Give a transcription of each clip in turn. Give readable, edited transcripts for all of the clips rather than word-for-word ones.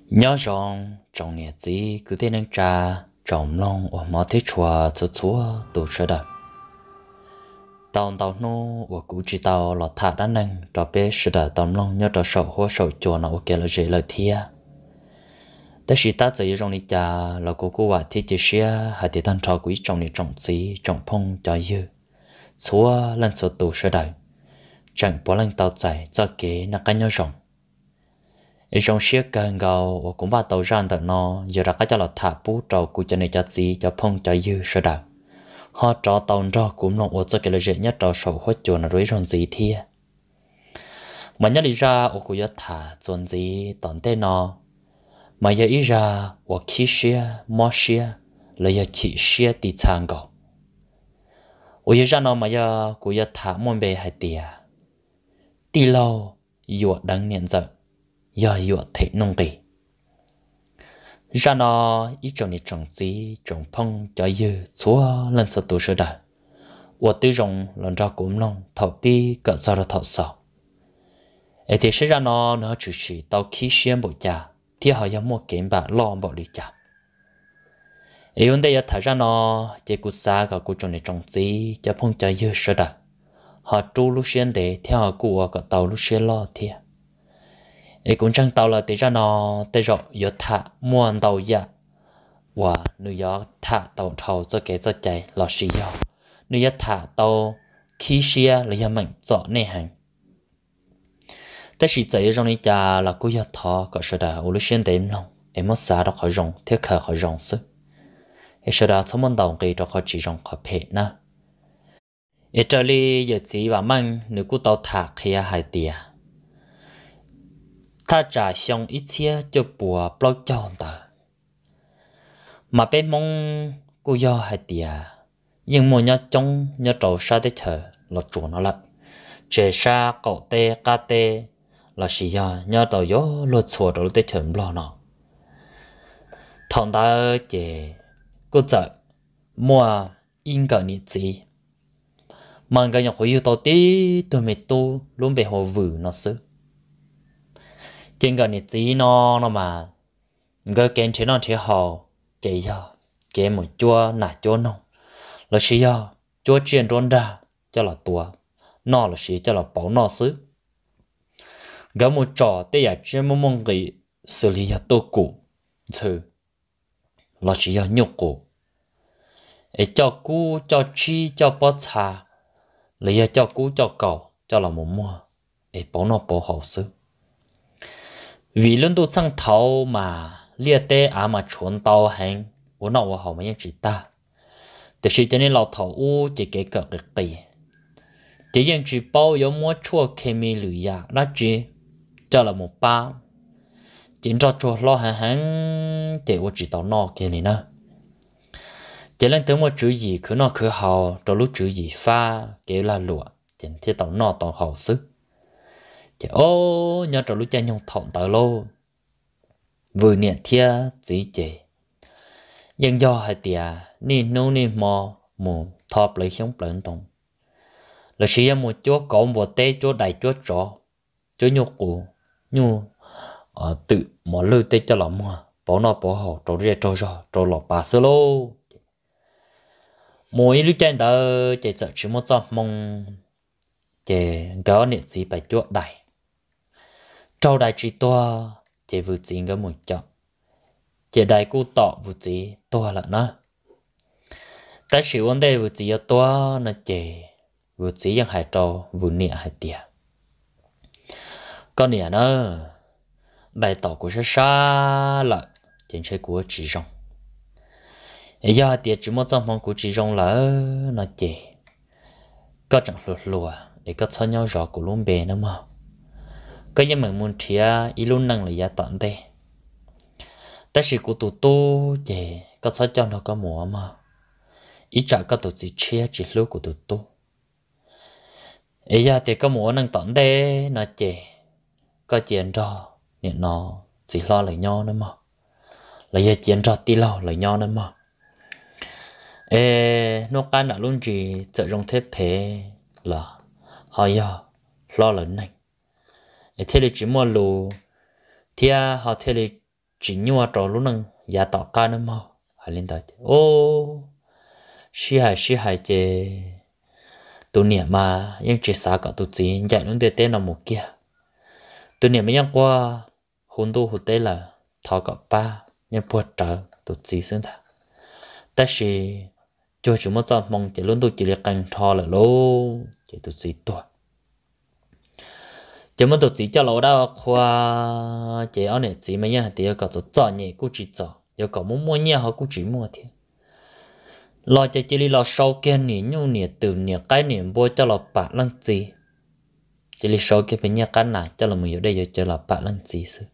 nhớ rằng trong nhà gì cứ thế nên cha trong lòng ở mọi thế chùa cho chúa tổ sơ đời tao tao nô ở cú chỉ tao là thả đá nâng cho bé sơ đời tao lòng nhớ cho sầu hoa sầu chùa nó ok là gì lời thiaแต่สิตาจะยังนี่จ้าเราก็ว่าที่จะเสียหาที่ท่านทอกุยจงนี่จงจีจงพงจอยยืชัวลันสตูเสด็จจังปอลังเตาใจจะเก๋นักกันยอจงไอ้จงเสียกันเกาว่ากูบ้าเตาจานแต่นออย่ารักก็จะหลอดถาปูจอกูจะในจะจีจะพงจอยยืเสด็จฮอจอเตาจอกูมลงว่าจะเกิดเรื่องนี้จอโฉหัวจวนรุ่ยจงจีเทียมันยันลิจาว่ากูจะถาจวนจีตอนเต้นอmà giờ ý ra hoặc khí xe mò xe là giờ chỉ xe đi sang cầu ở giờ ra nó mà giờ của giờ thả môn bề hay tiệt đi lâu dọa đắng niệm giờ giờ dọa thể nông kỳ ra nó ý trong này trồng gì trồng phong cho dư chúa lần sau tu sửa đời ở tư rồng lần ra cũng nông thọ pi cỡ ra thọ sọ ấy thì sẽ ra nó chỉ tao khí xe bộ cha thì họ có một cái bà lo bỏ đi chả. Ấy vấn đề là ra nó chỉ cú xa cả cú trồng này trồng gì cho phong cho dư sơ đà. Họ tru lúc xuyên để theo họ cú cả tàu lúc xuyên lo thì. Ấy cũng chẳng tàu là để ra nó để rồi giờ thả muôn tàu ya. Và nếu giờ thả tàu thầu cho cái cho chạy là xí giờ. Nếu giờ thả tàu khí xe là giờ mình chọn này hàng.แต่สิใจtrong này cha là cô yêu thọ có sự đã u lúc xuyên đêm lòng em mất xa đó khỏi rong thiết khờ khỏi rong sức em sự đã thông minh đồng kỳ đó khỏi chỉ rong khỏi phê na em trở đi giờ chỉ và mang nếu cô tàu thả khi hai tia ta trả xong ít chia cho bùa bao tròn tờ mà bên mong cô yêu hai tia nhưng mà nhớ trong nhớ trâu sa để chờ là chuột nó lại chế sa cậu tê ca tê là gì à nhớ tàu gió lột xùa rồi tới chậm lo nọ thằng ta chỉ cô sợ mua in cả nhiệt gì mà cái nhọc yêu tàu tí tôi mệt tu luôn bị hồ vử nó xứ trên cái nhiệt gì nó mà cái kén thế nó thế hồ chỉ à cái một chua nà chua nông là gì à chua chiên trốn ra cho là tua nó là gì cho là bảo nó xứ gã một trò tê ya chuyên mong mong cái xử lý ya tô cụ chứ là chỉ ya nhục cụ ấy cho cú cho chi cho bó trà lấy ya cho cú cho cầu cho là một mua ấy bảo nó bảo hậu sư vì luôn tu sang thầu mà lia tê mà chuẩn tàu hành của nó vào hậu mấy chỉ ta để sự cho nên lão thầu u chỉ cái cỡ cái kỳ chỉ riêng chỉ bao yếu mua chua kemi lười ya đó chỉ cho là một ba chính cho chùa lo hàng để我知道nó cái này nữa chỉ lên tới một chữ gì cứ nó cứ hào rồi lúc chữ gì pha kêu là lụa chính thiết tàu nó tàu hào sức chỉ ô nhớ rồi lúc cha nhung thọn tàu lô vừa niệm thia chỉ chế nhưng do hai tia nên nô nên mò mù thọp lấy sống bẩn tông là chỉ một chỗ có một tê chỗ đại chỗ trọ chỗ nhục cụ nhu tự mở lư tê cho lắm mà bỏ nó bỏ hậu trâu ra trâu lọt bà sơ lô mỗi lúc trên đó chỉ sợ chỉ một trăm mong chỉ có niệm gì phải chỗ đại trâu đại chỉ to chỉ vừa chính cái một chọn chỉ đại cô tọ vừa chỉ to là nó tại sự vấn đề vừa chỉ to nó chỉ vừa chỉ yang hai trâu vừa niệm hai tiệt con nè nó bài tỏ của sẽ xa lại trên chơi của chỉ rong ấy giờ tiệt chỉ một trong mong của chỉ rong là nó chè có chẳng lùa lùa để có cho nhau rõ của luôn bề nữa mà có những mình muốn chia ý luôn năng là giá tận đây ta chỉ của tụi tu chè có cho nó có mùa mà ý trả có tụi chỉ chia chỉ lúc của tụi tu ấy giờ tiệt có mùa năng tận đây nó chè có chuyện đó nhận nó chỉ lo lời nhau nữa mà là giờ chuyện đó tí lo lời nhau nữa mà nó can đã luôn chỉ trợ trong thế phê là họ giờ lo lời này thế thì chỉ mua lù thì họ thế thì chỉ nhua trò lúc nâng giá tỏ ca nó mò hay lên tới ô xí hài chê tụi niệm mà nhưng chỉ xa cả tụi chị dạy luôn để tên là một kia tụi niệm mấy qua hôn tu hụt tế là thọ cả ba nhưng buộc trở tụi chị xứng thà ta chỉ cho chúng nó mong chỉ luôn tụi chị liệt cảnh thọ là lô chỉ tụi chị tuổi chỉ muốn tụi chị cho lâu đâu khoa chỉ ở này chị mấy nhà thì có tụi chọn nhỉ cũng chỉ chọn giờ có muốn mua nhà họ cũng chỉ mua thì lo cho chị đi lo sau kia nè nhung nè từ nè cái nè bôi cho lo bạc lăng gì chị đi sau kia phải nhà cái nào cho là mình ở đây giờ cho là bạc lăng gì sự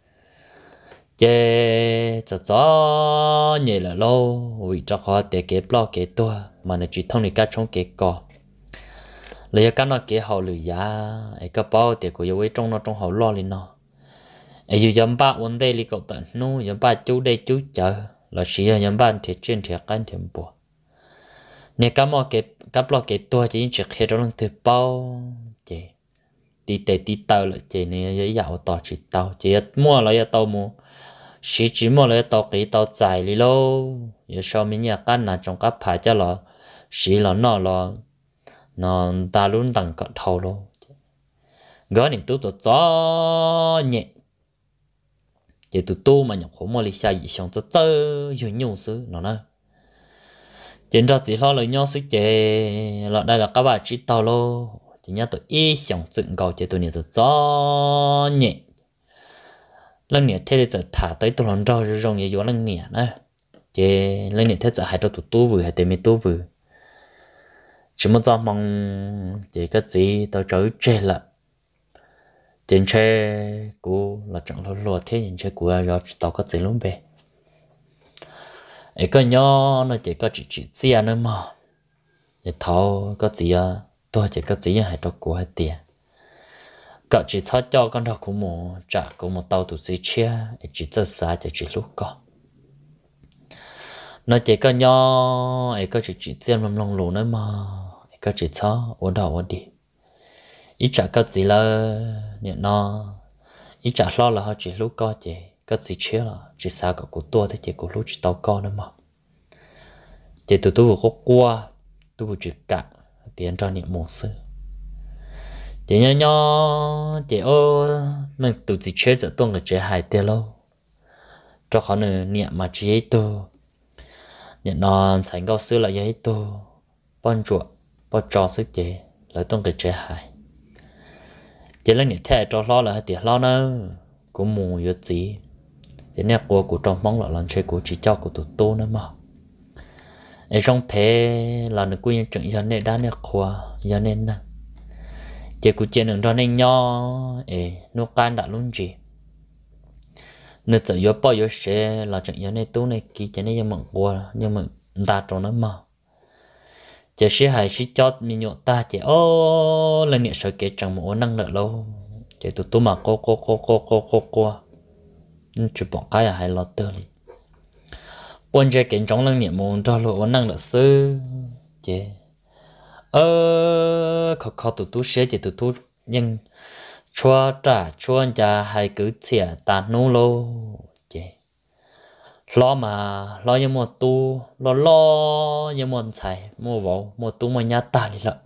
chế cho nhỉ là lâu vì cho họ để cái lo cái tua mà nó chỉ thông này cái trong cái cò lấy cái nó cái hậu lười giá ấy cái bao để của yêu trong nó trong hậu lo lên nó ấy dù dám ba vấn đề li cậu tận nu dám ba chú đây chú chờ là chỉ là dám ba thì trên thì cái thêm bùa nè cái mà cái lo cái tua chỉ chỉ khi đó lần thứ bao chị tí tàu là chị này giấy dạo tỏ chỉ tàu chị mua lại tàu mua chỉ mua lại tàu cái tàu dài đi lâu giờ sau mình nhà cái nào trong cái phải cho nó chỉ là nó ta luôn tặng cỡ thầu luôn gỡ này tôi cho nhẹ chỉ tôi mà nhập khổ mà lịch xa gì xong tôi chơi nhiều nhiều thứ nó nè chính ra chỉ lo lời nhau suy chế là đây là các bạn chỉ tao luôn chỉ nhớ tôi ý xong dựng cầu chỉ tôi này cho nhẹ lần nhẹ thế thì thả tới tôi lần rau rong như vậy lần nhẹ nè chỉ lần nhẹ thế giờ hai tôi vừa hai tên tôi vừa chỉ muốn cho mong chỉ cái gì tao trở chơi là trên xe của là chẳng lo thế trên xe của rồi tao có gì luôn về ấy cái nhỏ nó chỉ có chỉ xe nữa mà để thao có gì à tôi chỉ có gì hay tao của hay tiền cậu chỉ cho con thằng của một trả của một tàu tụi xe chia chỉ cho xa chỉ lúc con nó chỉ có nhỏ ấy có chỉ xe lông lông lù nữa mà cái chỉ cho ở đâu ở đi ít chả cái gì là nhận nó ít chả lo là họ chỉ lúc có chỉ cái gì chết là chỉ sao cả của tôi thì chỉ của lúc chỉ tao con nữa mà chỉ tụi tôi vừa có qua tôi vừa chỉ cả tiền cho niệm một sự chỉ nhỏ chỉ nên tụi chỉ chết rồi tôi người chết hại tiền lâu cho họ niệm mà chỉ ấy tôi nhận nó thành cao sư là ấy tôi bon chuột bao trò sức chế lại tông cái chế hại chế lên nhiệt thế cho lo là tiền lo nữa cũng mù yếu gì thế nên của trong mong là lần chơi của chỉ cho của tụi tôi nữa mà ở trong thế là nó quy chuẩn giờ này đã nè khoa giờ nên nè chế của chế đừng cho nên nho nó can đã luôn gì nó tự yếu bao yếu sẽ là chuẩn giờ này tôi này kia chế này giờ mặn qua nhưng mà ta trong nó mà chỉ sĩ hãy sĩ cho mình nhọ ta chỉ lần này sợ kể chẳng một năng lượng lâu chỉ tụi tôi mà cô chụp bọn cái hay lo tơ đi quan trọng kể trong lần này muốn cho lộ năng lượng sư chỉ khó tụi tôi sẽ chỉ tụi tôi nhưng chua anh cha hay cứ xỉa ta nô lô chỉ lo như một tu lo như một xài mua vào một tu mà nhà ta đi lợ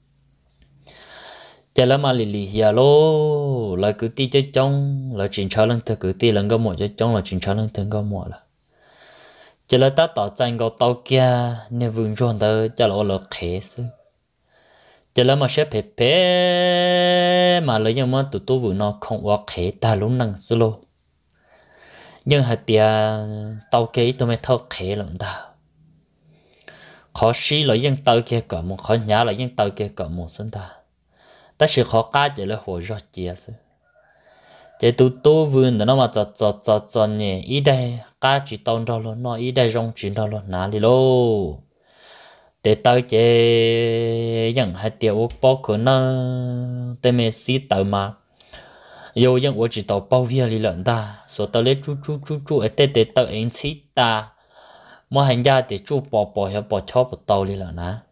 chả là mà lì giờ lô là cứ ti chơi trong là chuyện cho lần thứ cứ ti lần có một chơi trong là chuyện cho lần thứ có một là chả là ta tỏ tranh có tàu kia nên vương chọn tới chả là khé sư chả là mà sẽ phê mà lấy như mà tụi tôi vừa nó không có khé ta lúc năng sư lô nhưng hạt tiền tàu kế tôi mới thâu khé lận ta khó xí là dân tàu kia cỡ một khó nhá là dân tàu kia cỡ một sinh ta ta chỉ khó cá chỉ là hồi rót chia sự chỉ tụi tôi vườn nó mà chọt nhẹ ý đây cá chỉ tàu đó luôn nó ý đây rong chỉ đó luôn nã đi lô để tàu chỉ dân hạt tiền bao cửa nó tên mình xí tàu mà yêu dân của chỉ tàu bao vía li lợn ta số tàu lấy chú ở tết tàu anh xí ta mà hành gia thì chú bỏ hay bỏ chó bỏ tàu li lợn á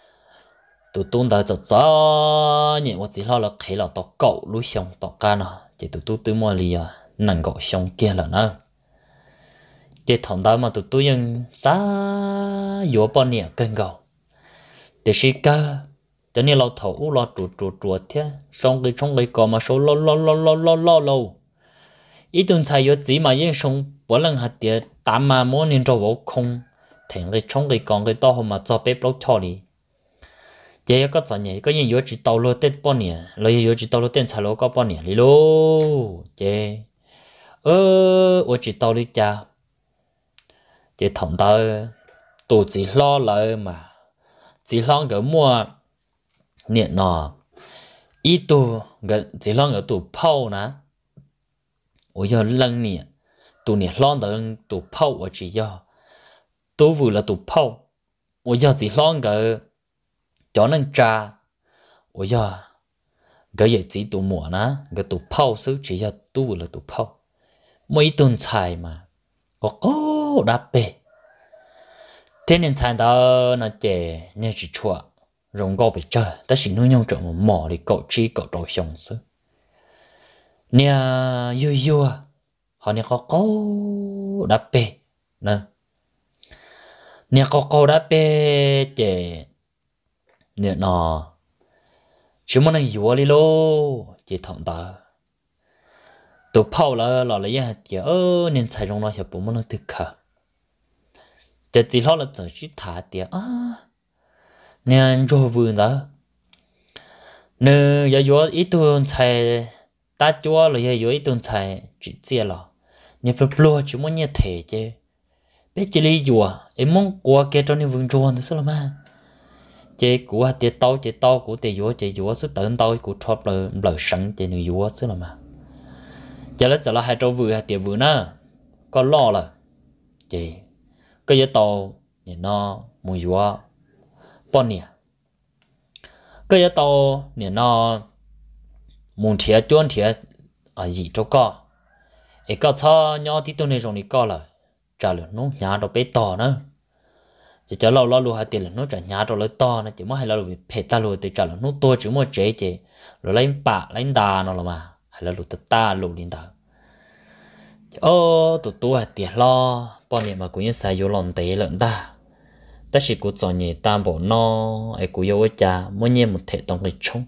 tụi tôi đã chọn nhẹ một chỉ lo là khé là tàu cậu lúa xong tàu cá nó chỉ tụi tôi mua lì nặng gạo xong kia là nó chỉ thằng đó mà tụi tôiยังgiá yếu bao nhiêu cân gạo để xí cơ cho nênเราthấu lo chuột thế xong cái trong cái cò mà số lo ít tuần sai yếu chỉ mà yên xong mỗi lần hạt tiền tám mà mỗi年cho vô không thành cái trong cái con cái to hơn mà cho bếp lóc cho đi giờ có gì nhỉ có những yếu chỉ tàu lô tết bao nhiêu rồi yếu chỉ tàu lô tết xài lô có bao nhiêu đi lô giờ ở chỉ tàu đi cha giờ thằng ta tụi chỉ lo lại mà chỉ lo cái mua nhiệt nọ ít tụ cái chỉ lo cái tụ phao nè ôi giờ lần nè tụ nhiệt lo được tụ phao ở chỉ giờ tụ vừa là tụ phao ôi giờ chỉ lo cái cho nên trà ôi giờ cái gì chỉ tụ mua nè cái tụ phao xứ chỉ giờ tụ vừa là tụ phao mấy tuần xài mà có đáp bể thế nên xài đó nó chè như chỉ chua rồng gò bị chơi ta chỉ nuôi nhau trộn một mỏ thì cậu chi cậu trò xong xứ nè yêu họ nè có đáp bể nè có đáp bể chè nè nọ chúng mình yêu đi lô chỉ thằng ta tụ phao là lấy ya thì nên xài trong nó thì bố mình thực khờ chỉ lo là tự chỉ thả tiền nên cho vừa đó nên giờ ít tuần xài ta chúa là giờ ít tuần xài chỉ chia là nên phải lo chúng mình như thế chứ biết chỉ lý do em muốn qua cái trong những vùng tròn thì sao mà chế của tiền tao của tiền vừa chế vừa số tận tao của chop lời sẵn chế người vừa số mà giờ là hai trâu vừa tiền vừa nè có lo là chế cái giờ tàu thì nó muốn vừa bao nhiêu cái giờ tàu thì nó muốn thiệt chuẩn thiệt ở gì cho có ấy có sao nhau tí tôi này rồi thì có là trả lời nó nhà đó bé to nữa chỉ cho lâu lâu hai tiền là nó trả nhà rồi lấy to nó chỉ mới hay là bị phê ta rồi thì trả lời nó tôi chỉ mới chế rồi lấy bạc lấy đà nó là mà hay là lụt ta lụt lên ta tụi tôi tiền lo bao nhiêu mà cũng như xài vô lòng tệ lợn ta ta chỉ cũng chọn nhẹ tam bộ no ấy cũng yêu cha mỗi nhiên một thể tổng cái chung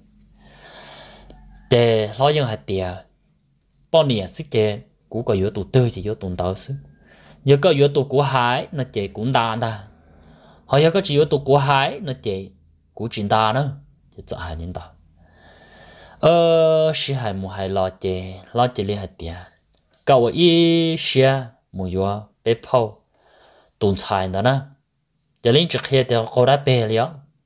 để lo những hạt tiền bao nhiêu sức chế cũng có yếu tụ tư chỉ yếu tụ tao sức giờ có yếu tụ của hải nó chế cũng đa ta họ giờ có chỉ yếu tụ của hải nó chế cũng chuyện đa nữa chỉ cho hai nhân tao sĩ hải một hải lo chế liên hạt tiền cậu ý xia một yếu bé phao tồn tại đó nè cho nên trước khi thì cô đã bè liền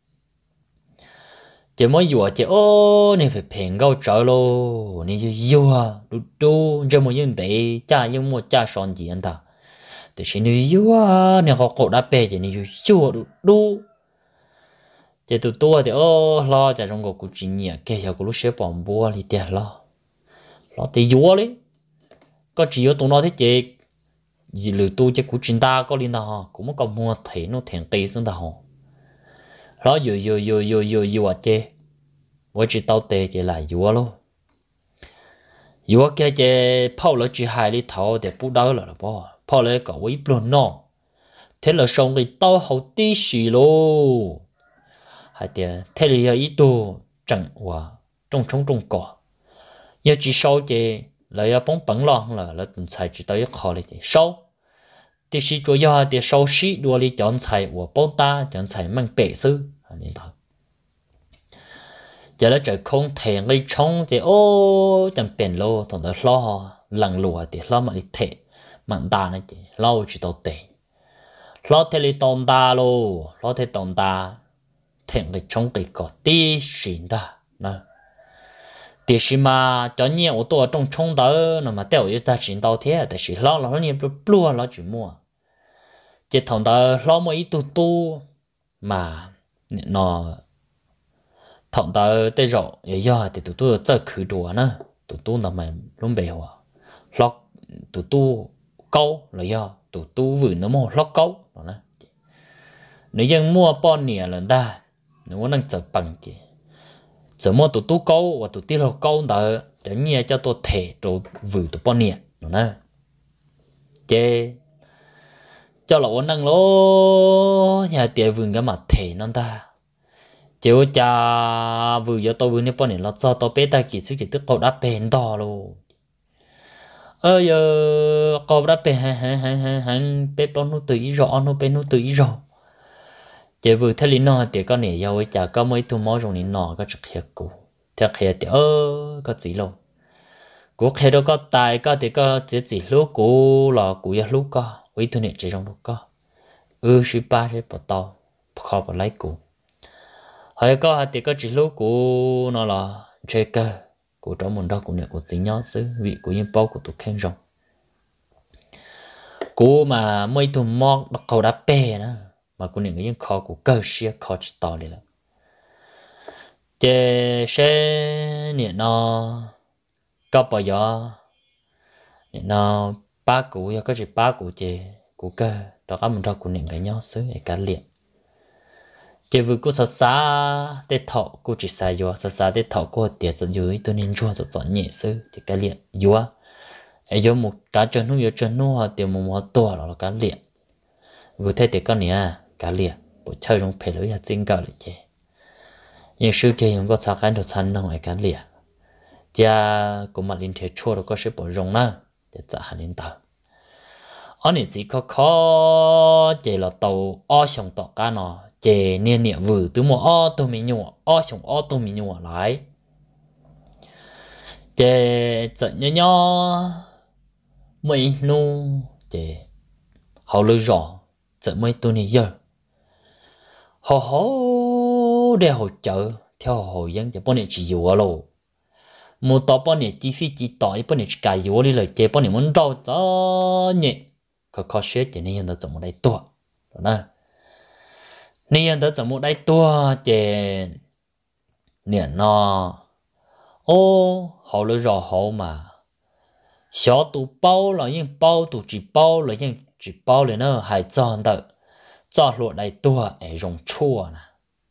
chỉ mới yếu chỉ này phải phèn gạo trở lô này yếu đủ cho một những đấy cha những một cha son gì anh ta thì xin yếu này họ cô đã bè chỉ này yếu đủ chỉ tụi tôi thì lo cho trong cuộc chuyện nhẹ cái giờ của lúc xếp bỏng bùa thì tiền lo thì yếu đấy có chỉ có tụi nó thế chị gì lừa tôi chứ cũng chuyện ta có liên nào cũng mới có mua thấy nó thèn tì xuống đầu đó dù à chị với chị tao tê chị là dù luôn dù kia chị phao lại chị hai đi thầu để bù đỡ là bao phao lại cậu ấy luôn nó thế là xong cái tao hậu tí xì luôn hai tiền thế là ít tu chẳng hòa trong cỏ giờ chỉ sau chị lại bóng bắn lon là tuần sai chỉ tới khóเลยsau thì sĩ chủ yếu thì sau sĩ đua đi chọn sai của bóng ta chọn sai mang bể sư nên thôi giờ nó trời không thể ngay trong thì chẳng bền lô thằng đó lo lằng lùa thì lo mà đi thể mặn ta này thì lo chỉ tao tệ lo thế li tòn ta lô lo thế tòn ta thể ngay trong cái cỏ tí xịn ta nè thì khi mà cho nhiều ô tô trong冲đó nó mà tiêu ta xin tao thế thì chỉ lo nó nhiều plua lo chỉ mua chỉ thằng đó lo mấy tu mà nó thằng đó tới rồi giờ thì tụi chơi khử đùa nữa tụi nó mà luôn bèo lo tụi câu là do tụi vừa nó mua lo câu đó nếu dân mua bao nhiêu lần ta nếu muốn năng chở bằng chị giờ mua tụi câu và tụi tiêu câu đó cho nhẹ cho tôi thể rồi vừa tôi bao nhiêu nó nè chế cho là ổn năng lố nhà tiền vườn cái mặt thể nó ta chiếu cha vừa giờ tôi vừa nếp bao nhiêu là cho tôi bé ta chỉ sức chỉ tức cậu đã bền to luôn giờ cậu đã bền hàng bé bao nó tự ý rõ nó bé nó tự ý rõ chế vừa thấy lính nó thì con này giàu chả có mấy thu máu trong lính nó có trực hiện cũ theo hiện thì có gì đâu cũ khi đó có tài có thì có chỉ lúc cũ là cũ ya lúc có với thu này chỉ trong lúc có sư ba sẽ bỏ tàu khó bỏ lấy cũ hay có thì có chỉ lúc cũ nó là chơi cơ cũ trong môn đó cũ này cũ chỉ nhớ xứ vị cũ như bao của tụi khen rong cũ mà mấy thu máu đọc cầu đã bè nữa mà cô những cái khó của cơ sĩ khó chỉ to đi là chế sẽ nè nó có bao giờ nè nó ba cụ ya có chỉ ba cụ chế cụ cơ đó có mình ra cụ những cái nhau xứ để cả liền chế vừa cô sợ xa để thọ cô chỉ xài vô sợ xa để thọ cô tiệt rồi dưới tôi nên chua rồi chọn nhẹ xứ thì cái liền vô ấy vô một cá chân nó vô chân nó hoặc tiền một to là cái liền vừa thấy thì con này cả liền bộ chơi trong phải lối chính cao lại chứ nhưng sự kia không có sao cái đồ chăn đâu ngoài cả liền cha cũng mà liên thế chua rồi có sự bộ rong na để trả hàng liên tờ anh ấy chỉ có khó chỉ là tàu o xong tàu cá nó chỉ niên niệm vừa từ một o tôi mình nhua o xong o tôi mình nhua lại chỉ giận nhỏ mấy nu chỉ họ lừa rõ giận mấy tôi này giờ họ để hỗ trợ theo họ dân cho bọn này chỉ dùa luôn một tao bọn này chi phí chỉ tỏi bọn này chỉ cài dùa đi lời chế bọn này muốn rau cho nhẹ khó xếp cho nên nó chọn một đại tua đó nên nó chọn một đại tua chế nè nó họ lựa rõ họ mà xóa tụ bao là những bao tụ chỉ bao là những chỉ bao là nó hay chọn được cho lụa đại tua ở trong chua nè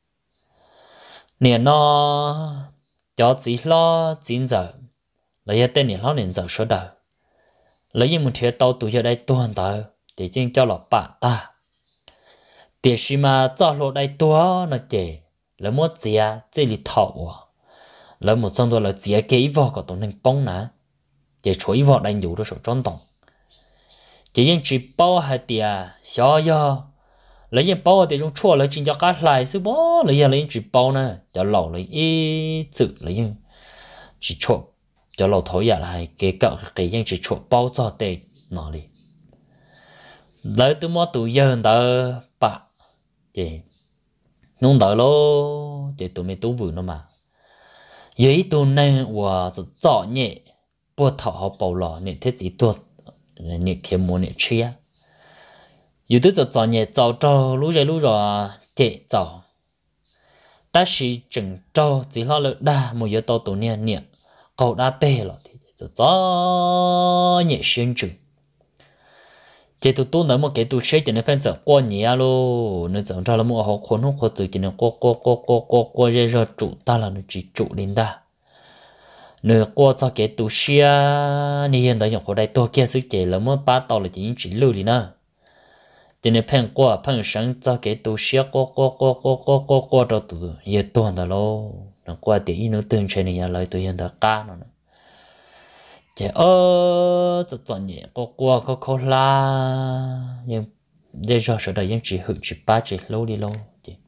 nè nó cho chỉ lo chín giờ lấy tên nè lo nên giờ số đời lấy những một thiệt tàu tụ giờ đại tua tờ để chính cho lọ bạ ta để xí mà cho lụa đại tua nó chè lấy một chia chỉ li thọ lấy một trong đó là chia cái vỏ của tụi nên bông nè để chuối vỏ đánh đủ cho số tròn tổng chỉ những chỉ bao hai tia xóa giờ lấy những bao thì chúng chua lấy chính cho cá lại sư bó lấy những chỉ bao nè cho lẩu lấy ý chữ lấy những chỉ chua cho lẩu thổi giờ lại cái cỡ cái những chỉ chua bao cho tê nó đi lấy từ mỗi tụi giờ đỡ bạ chị nông đỡ lô chị tụi mình tú vừa nó mà giấy tụi này và rõ nhẹ bữa thọ họ bảo lò nên thế gì tuột nên khi mua nên chia有的就早年早朝路着节早，但是正朝只好了大没有到多年，搞大白了的就早年先住。这都多那么给都谁的那份子过年咯，那早朝了么好可能或者今年过热热煮大了那只煮领的。nửa qua cho cái tu xia ni hiện tại những khu đại to kia sự chế là mới ba tàu là chỉ lưu đi nữa cho nên phèn qua phèn sáng cho cái tu xia qua đó tụ giờ tuần đó lo nó qua thì nó tương trên này lại tụ hiện tại cá nó chế cho chọn nhẹ qua có khó la nhưng để cho sự đại những chỉ hữu chỉ ba chỉ lâu đi lâu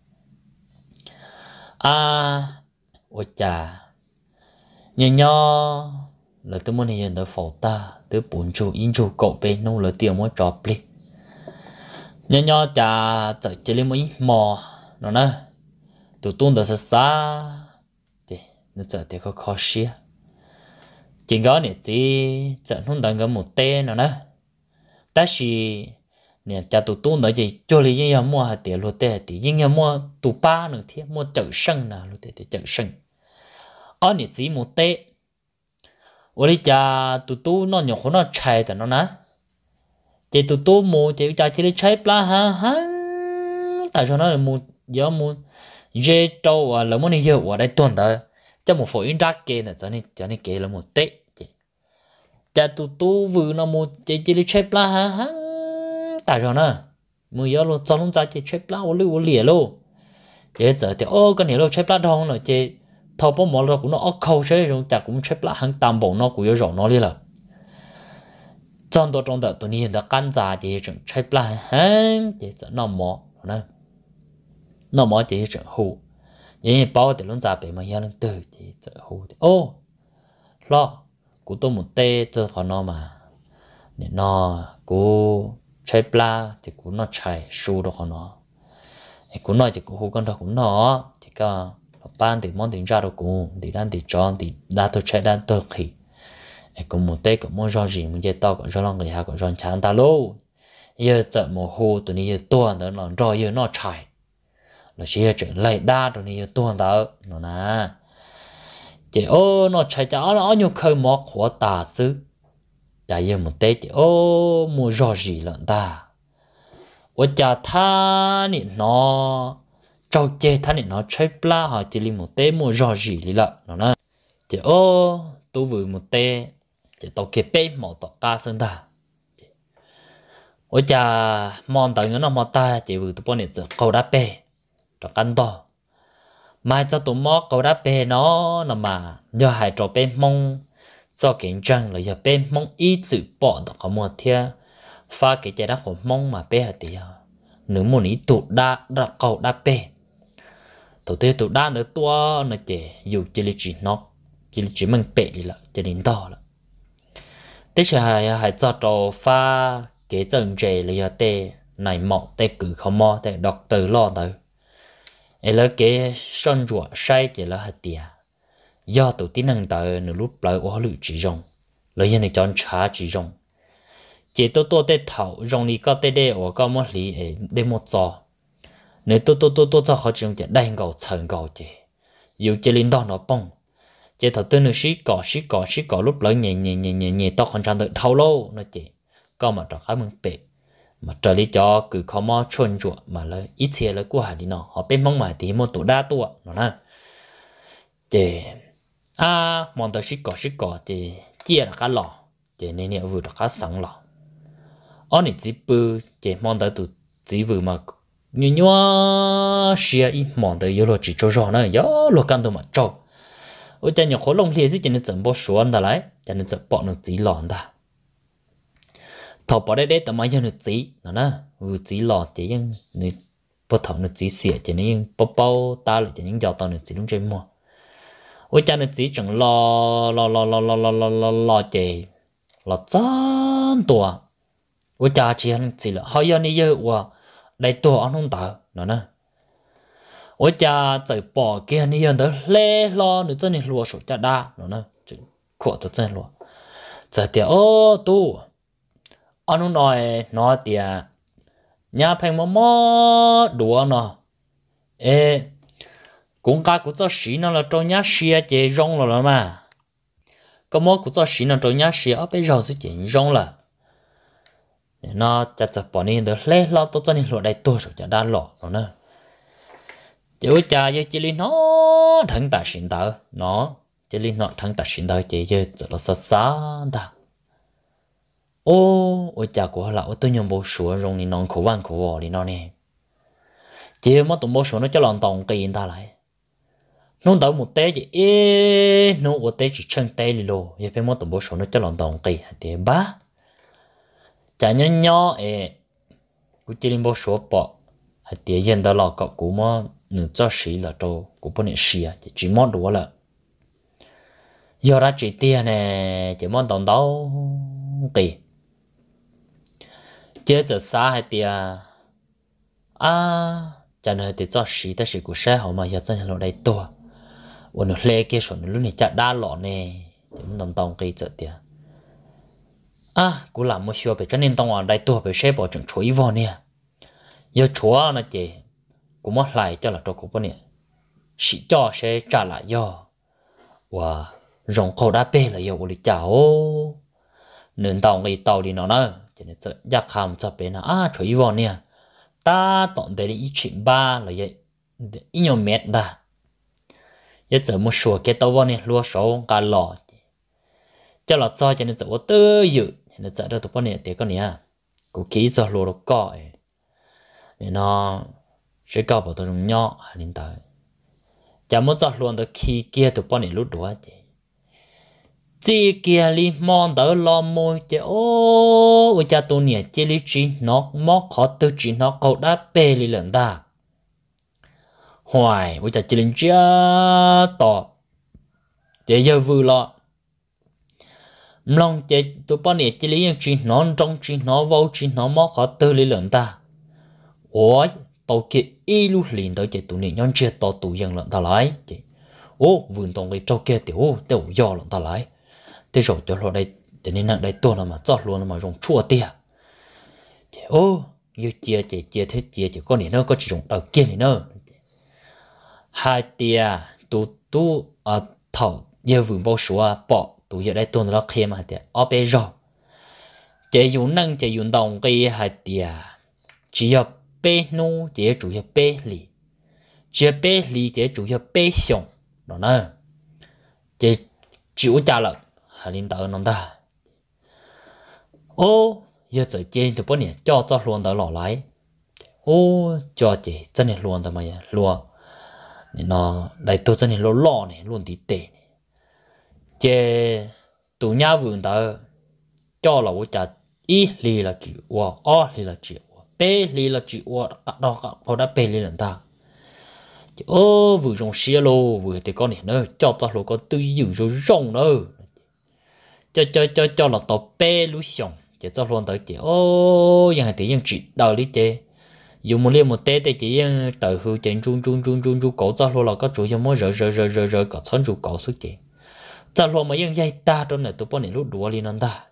ôi chà nhỏ là tôi muốn hiện được phổ ta tôi bốn chủ in chủ cậu bên nông là tiền mới cho pli nhỏ chả chạy chỉ lấy mấy mò nó nè tụi tuôn được xa thì nó chạy thì khó xía chỉ có này chỉ chạy không đợi cái một tên nó nè ta chỉ nè cha tụi tuôn được gì cho lấy những nhà mua hạt tiền luôn tệ thì những nhà mua tụi ba nữa thì mua chợ sân nào luôn tệ chợ sân ở này chỉ một tệ, ở đây cha tụi tôi nó nhỏ nó chạy thì nó nè, chỉ tụi tôi mua chỉ cha chỉ lấy chạy pla ha, tại sao nó lại mua giờ mua dê trâu à là mua này giờ ở đây tuần đó, cho một phổi ra kê là cho nên kê là một tết cha tu vừa nó một chỉ đi chép la ha tại rồi nè mùi gió luôn cho luôn ra chỉ chép la ô lìa luôn chỉ giờ thì cái này lo chép la đông rồi chỉ thâu bông mỏ rồi cũng nó khâu chơi rồi chả cũng chép la hàng tam bộ nó cũng có rộng nó đi là trong đó tụi này đã căn giá chỉ chừng chép la hàng chỉ giờ nó mỏ nè nó mỏ chỉ chừng hù vậy bao thì luôn ra bị mà giờ lên từ chỉ giờ hù thì lo cú tôi một tê tôi còn nó mà để nó cú chơi pla thì cú nó chạy su đó còn nó cú nói thì cú con đó cũng nó thì cả ban thì món tiền ra đâu cú thì đang thì chọn thì đã tôi chạy đang tôi khi cũng một tê cũng muốn cho gì muốn chơi to cũng cho lòng người ha cũng cho chán ta luôn giờ chợ một hồ tụi này tuần đó nó rồi giờ nó chạy nó chỉ chuyện lại đa tụi này tuần đó nó nè chị nó chạy cho nó nhiều khơi mỏ khó tả xứ tại giờ một tết chị mua rõ gì lận ta ôi cha tha nị nó trâu chê tha nị nó chơi pla họ chỉ lên một tết mua rõ gì lý lận nó nè chị tôi vừa một tết chị tao kịp bê mỏ tao ca sơn ta ôi cha mòn tao nó mò ta chị vừa tôi bỏ nị giờ câu đá bê cho căn to mai cho tụi mò câu đá bê nó nằm mà nhờ hai trò bê mông cho kiến trang là giờ bê mông ý chữ bỏ đó có một thia pha cái trái đá của mông mà bê hả tìa nếu một ý tụt đá đã cầu đá bê tụt đá nữa tua nó chỉ dù chỉ nó chỉ mang bể đi là chỉ đến to là thế là hai cho trò pha cái chân trẻ là giờ tê này mọ tê cử không mò tê đọc từ lo tới là cái sân ruộng say chỉ là hạt tìa do tụi tin năng tại nửa lúc lại ở lự chỉ rong lấy nhân chọn trả chỉ rong chỉ tôi tê thảo rong đi có tê đê ở có một lý để một giò nếu tôi cho họ chỉ chỉ đánh cầu thành cầu chỉ dù chỉ linh đó nó bông chỉ thảo tôi nửa xí cỏ lúc lại nhẹ to còn chẳng được thâu lâu nó chỉ có mà trò khá mừng bể mà trở đi cho cứ khó mò chuồn chuột mà lấy ít xe lấy của hải đi nó họ bên mong mà thì một tổ đa tua nó nè chỉ món tao xí cỏ thì chia là cá lò thì nên nè vừa là cá sẵn lò này chỉ bự thì món tao tụi chỉ vừa mà nhua xia ít món tao yếu lo chỉ cho rõ nữa yếu lo căn tao mà cho ôi cha nhỏ khó lông liệt chứ chỉ nên chấm bao số anh ta lấy cho nên chấm bỏ nó chỉ lò anh ta thọ bỏ đây tao mới cho nó chỉ nó nè vừa chỉ lò chỉ nhưng nó bắt thọ nó chỉ xỉa chỉ nên bao ta lại chỉ những giọt tao nó chỉ đúng trên mua ôi cha nó chỉ chẳng lo chè lo chán tua ôi cha chỉ ăn chỉ là hơi ăn đi giờ qua đây tua ăn không tao nó nè ôi cha chạy bỏ kia đi ăn đó lê lo nữa cho nên lúa sụt cha đa nó nè chỉ khổ cho chân lúa giờ thì tu anh không nói thì nhà phèn mò đùa nó cũng cả cũng cho xí nó là trong nhà xí chế rong rồi mà có mò cũng cho xí nó trong nhà xí ở bên rau sẽ chế rong là nó chặt chặt bỏ đi được lấy lo tôi cho nên lụa đây tôi rồi chả đa lọ rồi nè chứ cha giờ chỉ linh nó thằng ta xin tao nó chỉ linh nó thằng ta xin tao chỉ giờ nó xa ta ôi cha của là tôi nhầm bộ sủa rong ni non khổ van khổ vò đi nó nè chỉ mất tụi bộ sủa nó cho lòng tòng kỳ ta lại nó đỡ một té chứ nó một té chỉ chân té lì giờ phải mất tụi bộ sủa nó cho lòng tòng kỳ thì ba chả nhỏ cũng chỉ linh bộ sủa bỏ thì hiện đó là cậu cũng mà nửa cho xí là trâu cũng bao nhiêu xí chỉ mất đủ là giờ ra chỉ tiền nè chỉ mất đồng đâu kỳ接着啥还的cho nên thì cho xí ta sẽ cũng sẽ họ mà giờ cho nên là đây to, và nó lê cái số nó lúc này chặt đá lọ nè, thì mình tông cái chợ tiền, cũng làm một số về cho nên tông ở đây to về sẽ bỏ chừng chuối vào nè, giờ chúa nó chỉ cũng mất lại cho là cho cũng bao nè, xí cho sẽ trả lại do, và rong khâu đá bê là giờ của lịch chào, nên tông cái tàu đi nó nữa. cho nên giờ giặc ham cho bên chuối vào nè ta tận đây đi 1.3 là vậy ít nhiều mét đã giờ giờ mua sủa cái tàu vào này lúa sấu cả lò cho là cho nên giờ tư dự nên giờ đó tụi bọn này thì có nè cũng kỹ giờ lúa nó cọ nên nó sẽ cao bảo tụi chúng nhỏ lên tới chả muốn giờ luôn tới khi kia tụi bọn này lúa đũa chỉ kia li mòn đỡ lo môi chứ ô cha tôi nè chỉ li chỉ nó móc khó tư chỉ nó cậu đã bê li lần ta hoài ôi cha chỉ linh chia tỏ chỉ giờ vừa lo long chỉ tụi bọn này chỉ li chỉ nó trong chỉ nó vô chỉ nó móc khó tư li lần ta ôi tàu kia y lu liền tới chỉ tụi này nhon chia tàu tụi dân lần ta lại chỉ ô vườn tông cái trâu kia tiểu tiểu do lần ta lại thế rồi cho lo đây cho nên là đây tôi là mà cho luôn mà dùng chua tia ô như chia thế chia chỉ có nó có chỉ dùng đầu kia này nữa hai tia tu thầu giờ vườn bao số bỏ tu giờ đây tôi nó kia mà tia ở bên rồi chỉ dùng năng chỉ dùng đồng cái hai tia chỉ có bê nu chỉ chủ yếu bê lì chỉ bê lì chỉ chủ yếu bê xong đó nè chỉ chịu trả lời linh đạo nó ta ô giờ giờ trên tụi bọn này cho luôn tới lò lái ô cho chị chân này luôn tao mày luôn nó đại tôi chân này lo này luôn tí tệ chị tụi nhà vườn tao cho là tôi trả ý lì là chịu o lì là chịu b lì là chịu đó họ đã b lì lần ta ô vừa dùng xe lô vừa thì con này nữa cho luôn có tư dự rồi rong nữa cho là tàu bê lú xong chỉ cho luôn tới chỉ ôยังthìยังchỉ đầu lý chế dùng một liên một tê thì chỉยังtới hư trên chung cổ cho luôn là có chủ yếu mới rỡ có thân chủ cổ sức chế cho luôn màยังdây ta đó là tụi bọn này lúc đùa lên non ta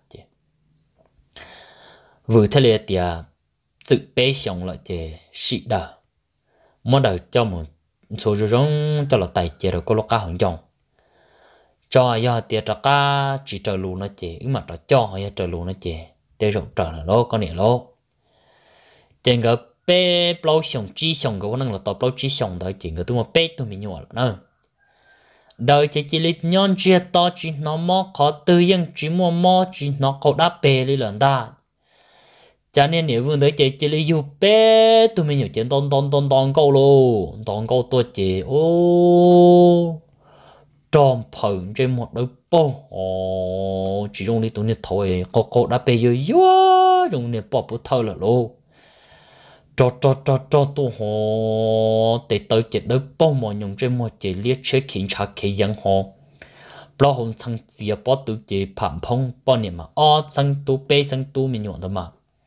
vừa thế này thì tự bê xong lại chế xị đờ mỗi đời cho một số giống cho là tài chế rồi có lúc cá hỏng dòng cho giờ tiệt ra cá chỉ chờ lù nó chè mà cho họ chờ lù nó chè để rồi chờ là lô con này lô trên cái bê bao xong chi xong cái năng là tập bao chi xong đó chỉ cái tôi mà bê tôi mình nhọ nữa đời chỉ lịch nhon chia to chỉ nó mò khó tư dân chỉ mua mò chỉ nó có đáp bê đi lần ta cho nên nếu vương tới chỉ lịch yêu bê tôi mình nhọ chuyện ton câu tôi chỉ ô tròn phồng trên một đôi bò chỉ dùng đi tụi này thôi có đã bây giờ quá dùng này bỏ bút thơ là lô cho tụi họ để tới chết đôi bò mà dùng trên một chỉ liệt chế kiểm tra khi dân họ bao hồn sang chia bỏ tự chế phạm phong bao niệm mà sang tu bê sang tu mình nhọn đó mà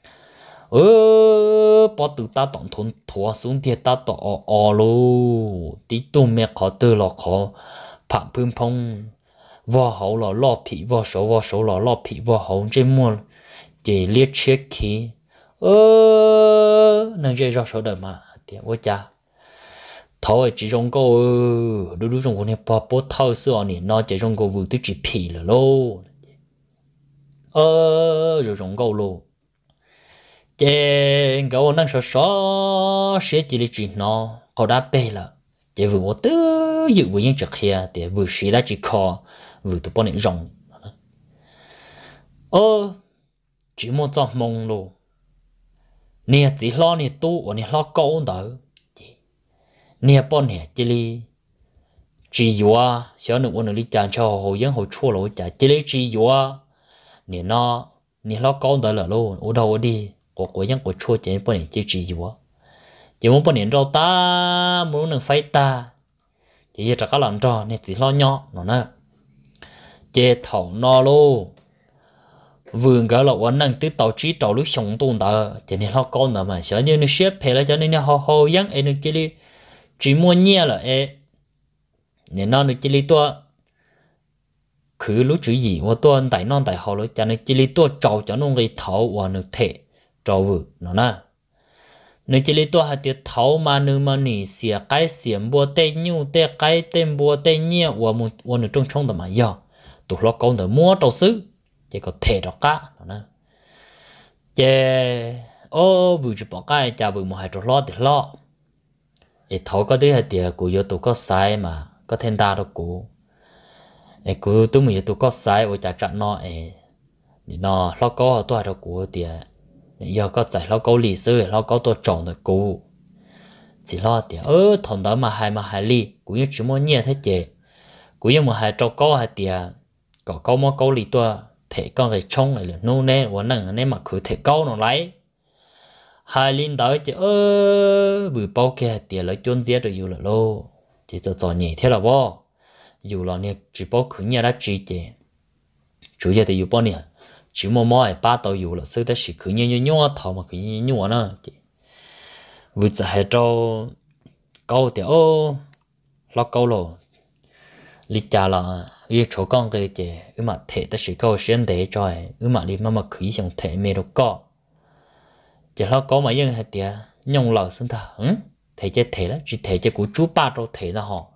bỏ tự ta tổng thôn thua xuống thiệt ta tỏ lô tí tu mẹ khó tư là khó phạm phương phong vô hậu là lo phỉ vô số là lo phỉ vô hậu trên mua chỉ liệt chết khí nâng dây ra số đời mà thì ôi cha thôi chỉ trong câu đúng trong câu này bỏ bớt thâu xưa này nó chỉ trong câu vừa tới chỉ phỉ là lô rồi trong câu lô trên câu năng số sẽ chỉ là chuyện nó có đã bê là chỉ vừa một thứ dự vừa những trực hè thì vừa xí đã chỉ kho vừa tụi bọn này rong chỉ một trong mong luôn nè chỉ lo nè tu nè lo câu đỡ nè bọn nè chỉ li chỉ vừa xíu nữa bọn nó đi chăn cho hồi dân hồi chua rồi chả chỉ li chỉ vừa nè nó nè lo câu đỡ là luôn ở đâu đi của dân của chua chỉ bọn này chỉ vừa chỉ muốn bọn này rau ta muốn đừng phải ta chỉ giờ chắc các làm trò nên chỉ lo nhỏ nó nè chế thầu no lô vườn cái là quán năng tới tàu trí tàu lúc sống tuôn ta cho nên lo con nữa mà sợ như nó xếp hè là cho nên nó hồ dân em nó chỉ mua nhẹ là em nên nó chỉ li tua cứ lúc chữ gì và tua tại non tại hồ rồi cho nên chỉ li tua trầu cho nó gây thầu và nó thể trầu vừa nó nè nếu chỉ lấy tua hạt tiệt thấu mà nếu mà nỉ xỉa cái xỉa bùa tê nhiêu tê cái tên bùa tê nhiêu và một nửa trong tầm mà giờ tụi lo con được mua trâu xứ chỉ có thể đó cả nè chè vừa chụp bỏ cái chả vừa một hai trâu lo thì lo để thấu có tí hạt tiệt của giờ tụi có sai mà có thêm đa đâu cũ tôi mới tôi có sai ở chả chặt nó nó lo có tôi đâu cũ thì giờ có giải lo có lý sư lo có tôi trồng được cũ chỉ lo thì thằng đó mà hai ly cũng như chỉ muốn nhẹ thế chứ cũng như mà hai trâu có hai tiền có mà có lý tôi thể con cái trông này là nô nè và năng nên mà cứ thể câu nó lấy hai linh tới chứ vừa bao kia tiền lấy chôn giết được yêu là lô thì cho nhẹ thế là bo yêu là nè chỉ bao cứ nhà đã chỉ chứ chủ yếu thì yêu bao nè chỉ mua ba tàu yêu là sự đó chỉ cứ như nhau thầu mà cứ như nhau nữa vừa giờ hai trâu câu thì lo câu rồi lý cha là yêu chỗ con cái chứ mà thể ta chỉ câu xuyên để cho mà đi mà khử dòng thể mê đâu có giờ lo có mà yên hay tiệt nhung lợn xuống ta thể chế thể đó chỉ thể chế của chú ba đâu thể là họ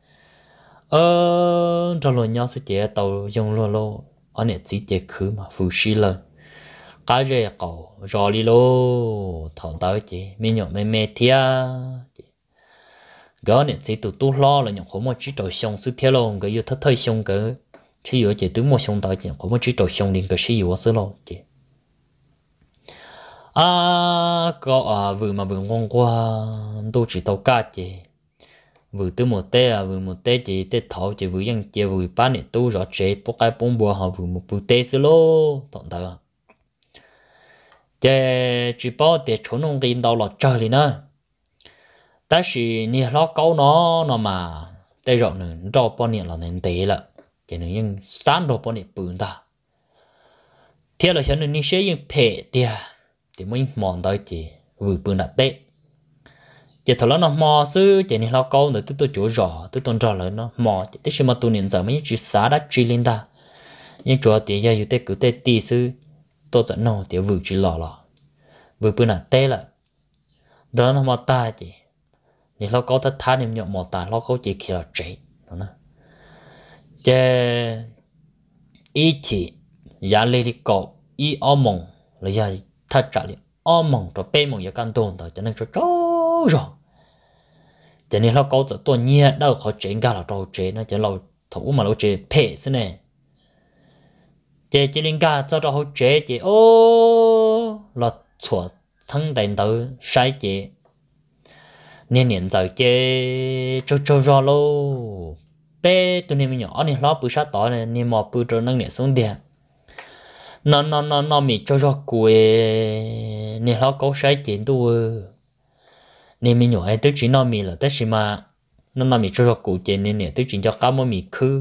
cho luôn nhau sẽ chế tàu dùng lô ở này chỉ chế khử mà phụ sĩ lên cái gì cậu rồi đi lô thằng tới chị mình nhộn mê thia gỡ này chỉ tụt tu lo là nhộn khổ một chỉ trội xong sự theo luôn cái yêu thất thời xong cái chỉ yêu chỉ tướng một xong tới chị khổ một chỉ trội xong liền cái chỉ yêu sự lo chị có vừa mà vừa ngon qua tôi chỉ tàu cá chị vừa từ một té vừa một té chị té thầu chị vừa dân chị vừa bán này tôi rõ chế bốc cái bông bùa họ vừa một bữa té sự lo thằng tới chế chỉ bảo để chỗ nông dân đâu là trời đi nữa ta chỉ nè lo câu nó mà đây rồi nữa cho bao nhiêu là nên té là chỉ nên những sáng đồ bao nhiêu bự ta thế là hiện nay sẽ những phê thì mới mòn tới chị vừa bự đặt té chỉ thằng nó mò xứ chỉ nên lo câu nữa tôi chỗ rõ tôi tôn rõ lại nó mò thế xem mà tôi nhận giờ mấy chữ xá đã truy lên ta nhưng chỗ thì giờอยู่cứ té tí xứ tôi dẫn nó thì vừa chỉ lò vừa bự đặt té lại đó nó mò ta chị nếu nó có thất thá niệm nhộn một tài nó có chỉ khi là chạy nó chứ ý chỉ giá lên đi cọ ý ôm mộng là giá thật trả liền ôm mộng rồi bê mộng giá căn tồn rồi cho nên cho rồi cho nên nó có rất多nhiệt đâu khó chạy cả là trâu chạy nó cho lâu thủ mà lâu chạy phê thế này chạy lên cả cho trâu chạy chạy là chuột thằng đèn tới sai chạy nên giờ chơi cho lô bé tụi mình nhỏ nên lo bự sát tỏi này nên mò bự rồi nâng nhẹ xuống địa nó mì cho cùi nên lo có sai chuyện tôi nên mình nhỏ ấy tôi chỉ nó mì là tất nhiên mà nó mì cho cùi chuyện nên nè tôi chỉ cho cá mì khư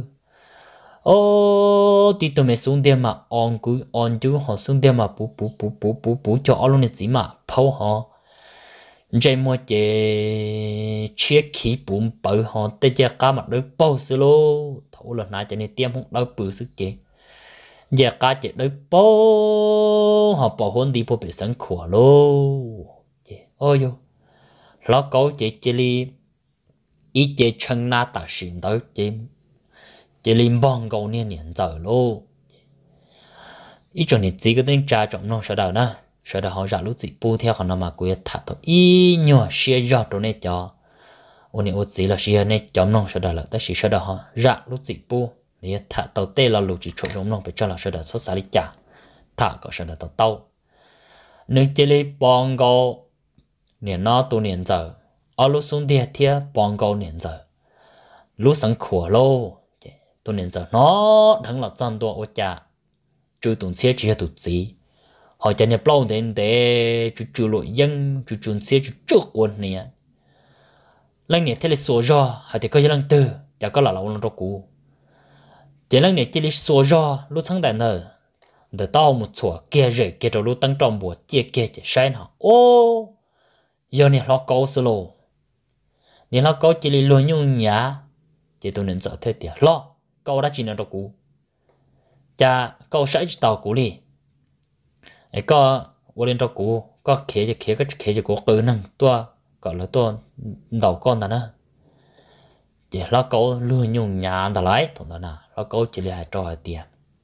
thì tụi mình xuống địa mà on chú họ xuống địa mà bú cho luôn này chỉ mà phâu họ chạy mua chế chia khí bùn bự họ tê chia cá mặt đôi bao xí lô thấu lần này cho nên tiêm không đôi bự sức chế giờ cá chế đôi bao họ bỏ hôn đi bộ bị sẵn khổ lô ôi yo nó có chế li ý chế chân na ta xin tới chế lim bong cầu niên niên giờ lô ý cho nên chỉ có tên cha trọng nó sẽ đỡ nè sau đó họ giả lúc gì bu theo họ nằm mà quên thả thôi ý nhỏ xia giọt rồi này cho ôn này ôn gì là xia này chấm nông sau đó là tất sau đó họ giả lúc gì bu để thả tàu tê là lúc chỉ chỗ giống nông phải cho là sau đó xuất xả đi trả thả có sau đó tàu nếu chỉ lấy bong câu niệm nó tu niệm giờ ở lúc xuống địa thiê bong câu niệm giờ lúc sáng khổ lô tu niệm giờ nó thằng là chân tua ô cha chưa tuần xe chỉ tụt gì họ cho nên bao đến để chú lội dân chú xe chú quân này lần này thế là số do hay thì có lần tư chả có là lần đó cũ chỉ lần này chỉ là số do lúc sáng đại nở để tao một chỗ kia rồi kia rồi lúc tăng trọng bộ kia chỉ sai nào giờ này nó có số lô này nó có chỉ là luôn nhung nhá chỉ tôi nên sợ thế thì lo câu đã chỉ là đó cũ chả câu sai chỉ tao cũ đi ấy có lên cho cụ có khế cho cụ tự năng tua gọi là tua đầu con đó nữa chỉ nó có lừa nhung nhà đó lấy thằng đó nào nó có chỉ là trò tiền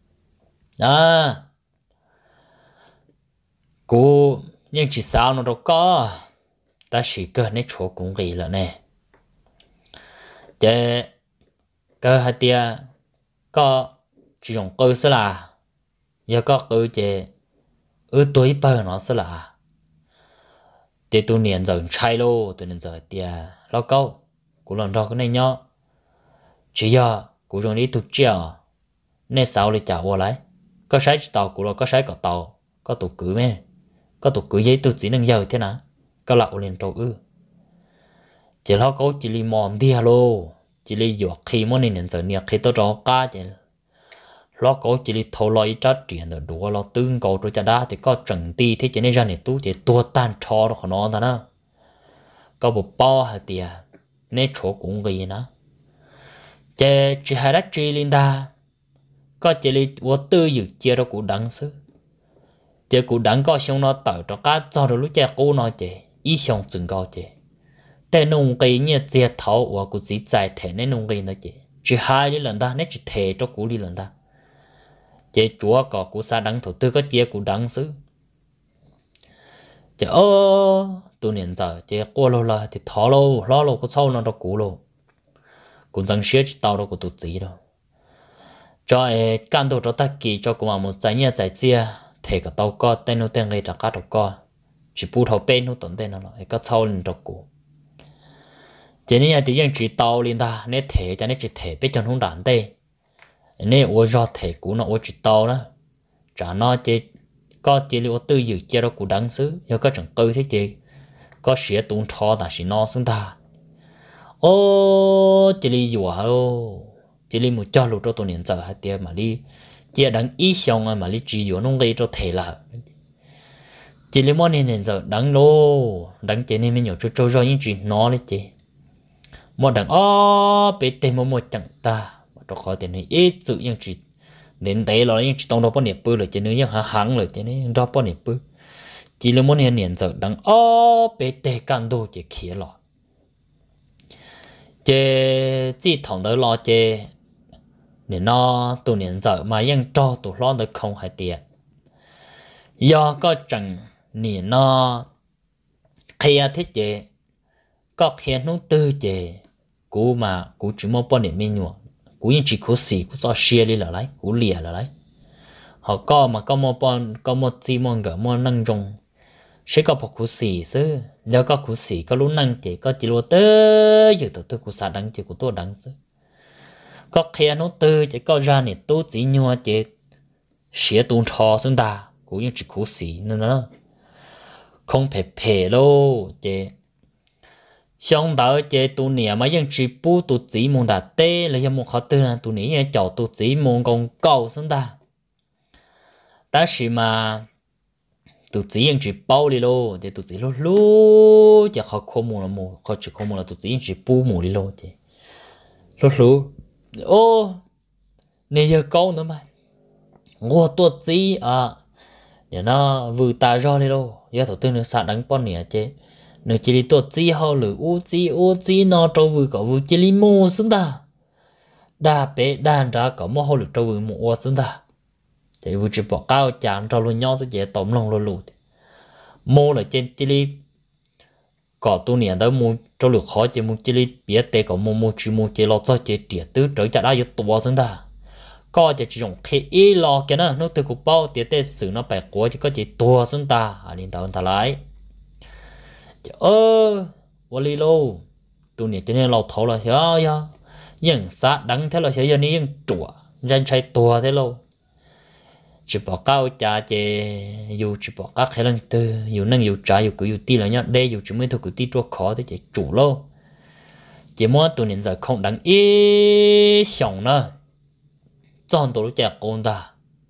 cụ nhưng chỉ sao nó đâu có ta chỉ cần cái chỗ cũng gì là nè chế cơ hai tia có chỉ dùng cơ sẽ là giờ có cơ chế ở tuổi bờ nó sẽ là để tu niệm dần trai lô tu niệm giờ tia lo câu cũng lần đó cái này nhá chỉ giờ cũng dùng đi tu chưa nên sao lại trả qua lại có sai tàu cũng là có sai có tàu có tụ cử mẹ có tụ cử giấy tu chỉ năng giờ thế nào có lạo liền trâu chỉ lo câu chỉ li mòn đi lô chỉ li dọc khi mà nên giờ niệm khi tôi cho cá chỉ lo câu chỉ li thâu lo ít chuyện rồi đủ lo tương cầu rồi cho đá thì có trần ti thế cho nên ra này tu chỉ tua tan cho nó khó nó ta nó có một bao hạt tiền nên chỗ cũng gì nữa chỉ hai đất chỉ linh đa có chỉ li vô tư dự chia ra cũng đắng xứ chỉ cũng đắng có xong nó tự cho cá cho rồi lúc chơi cô nó chỉ ý xong từng cao chỉแต่นงกีเนี่ยเจียเท้าว่ากูจีใจแทนในนงกีนะเจจีหายเลยล่ะเนี่ยจีเทchoกูเลยล่ะเจจัวก็กูซาดังถูกตื้อก็เจียกูดังซื้อเจตัวเนี่ยจะเจกูโลละที่ท้อโลล้อโลกูเช่านั่นเรากูโลกูจังเชื่อจีเต้าเรากูตัวจีโลchoการตัวเราตะกี้choกูมาหมดใจเนี่ยใจเจียเทก็เต้าก็เต้นโนเต้นไงจากการตัวก็จีปูเท้าเป็นโนต้นเต้นนั่นแหละก็เช่าเลยเรากูchỉ nên là chỉ tàu lên ta nên thể cho nên chỉ thể biết cho không đàn tê nên ô do thể của nó ô chỉ tàu đó trả nó chỉ có chỉ liệu tư dự chế đó của đáng xứ do có chẳng tư thế chị có sửa tung thọ ta chỉ nó xuống ta ô chỉ li dùa ô chỉ li một cho lụt cho tôi nhận giờ hai tiền mà đi chỉ đáng ý xong mà đi chỉ dùa nó gây cho thể là chỉ li món này nhận giờ đáng lô đáng chỉ nên mình nhổ cho những chuyện nó đấy chị một đằng bị tên một chẳng ta mà cho khỏi tiền này ít sự những chỉ đến đấy là những chỉ tông đó bao nhiêu bự rồi chỉ nếu những hàng rồi chỉ nên đó bao nhiêu bự chỉ là một年giờ đằng bị tên càng đồ chỉ kia lọ chỉ thằng đó lo chỉ nên nó tụ年giờ mà những cho tụ lo được không hay tiền do có chẳng nên nó khi thích chỉ có khi nó tư chỉ cú mà cú chỉ mua bao nhiêu menu cú những chỉ cú xì cú cho share đi là lấy cú lìa là lấy họ có mà có mua bao có mua gì mua gỡ mua năng dùng sẽ có một cú xì chứ nếu có cú xì có lúc năng chỉ có chỉ lúc tới giờ tôi cú xả đắng chỉ cú tôi đắng chứ có khi nó tư chỉ có ra này tôi chỉ mua chỉ share tuôn thò xuống ta cú những chỉ cú xì nữa nó không phải phê đâu chỉ xong đó chế tụ niệm mà những chỉ bu tụ chỉ muốn đạt tê là những một khó tư là tụ niệm những chỗ tụ chỉ muốn còn cầu xuống ta ta chỉ mà tụ chỉ những chỉ bao đi lô thì tụ chỉ lô lô chỉ khó không muốn là một khó chỉ không muốn là tụ chỉ những chỉ bu muốn đi lô chứ lô lô ô này giờ câu nữa mà ngô tụ chỉ để nó vừa ta ra đi lô giờ thủ tư nữa sạt đánh con nè chứ nếu chỉ đi tuột gì họ lử u chi nó trâu vừa có vừa chỉ đi mua xuống ta đa bé đàn ra có mua họ lử trâu vừa mua xuống ta chỉ vừa chỉ bỏ cao chán trâu luôn nhau sẽ dễ tóm lòng luôn lụt mua là trên chỉ đi có tu niệm đó mua trâu lử khó chỉ mua chỉ đi biết tê có mua chỉ mua chỉ lo cho chỉ triệt tứ trở chả đã yêu tua xuống ta có chỉ dùng khi ý lo cái nó từ cục bao tiệt tê xử nó bẻ quá chỉ có chỉ tua xuống ta liên tao ta lại vô lý lô tụi này cho nên lột thấu là hiểu nhưng sát đắng thế là sẽ giờ ní chùa dân chạy tua thế lô chỉ bỏ cao trả chè dù chỉ bỏ các khái lần tư dù năng dù trả dù cứ dù ti là nhá đây dù chúng mới thôi cứ ti chua khó thế chỉ chủ lô chỉ muốn tụi này giờ không đắng ý sống nữa chọn tụi trẻ con ta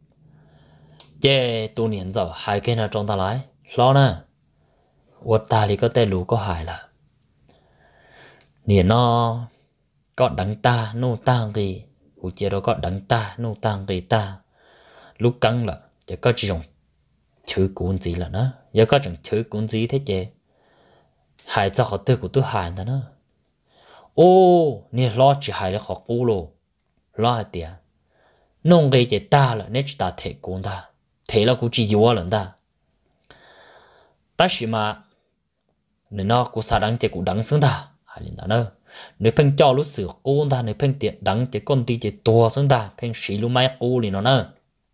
chè tụi này giờ hai cái nào trong ta lại lo nè我大里个带路个海了，你呢？có đắng ta nô tang gì, cụ chế đó có đắng ta nô tang gì ta, lúc căng là chỉ có chỉ dùng chữ cuốn gì là nó, giờ có dùng chữ cuốn gì thế chứ, hải cho họ tư của tôi hải đó nữa, ô, nè lo chỉ hải là họ cũ rồi, lo hả tiệt, nông cái chỉ ta là nè chỉ ta thể cuốn ta, thể là cụ chỉ vô lần ta, ta chỉ mà nên nó cũng sao đắng thì cũng đắng xuống ta, hay là nó nếu phèn cho lúc sửa cô ta nếu phèn tiệt đắng chỉ con ti chỉ tua xuống ta phèn xí lúc mai cô liền nó nè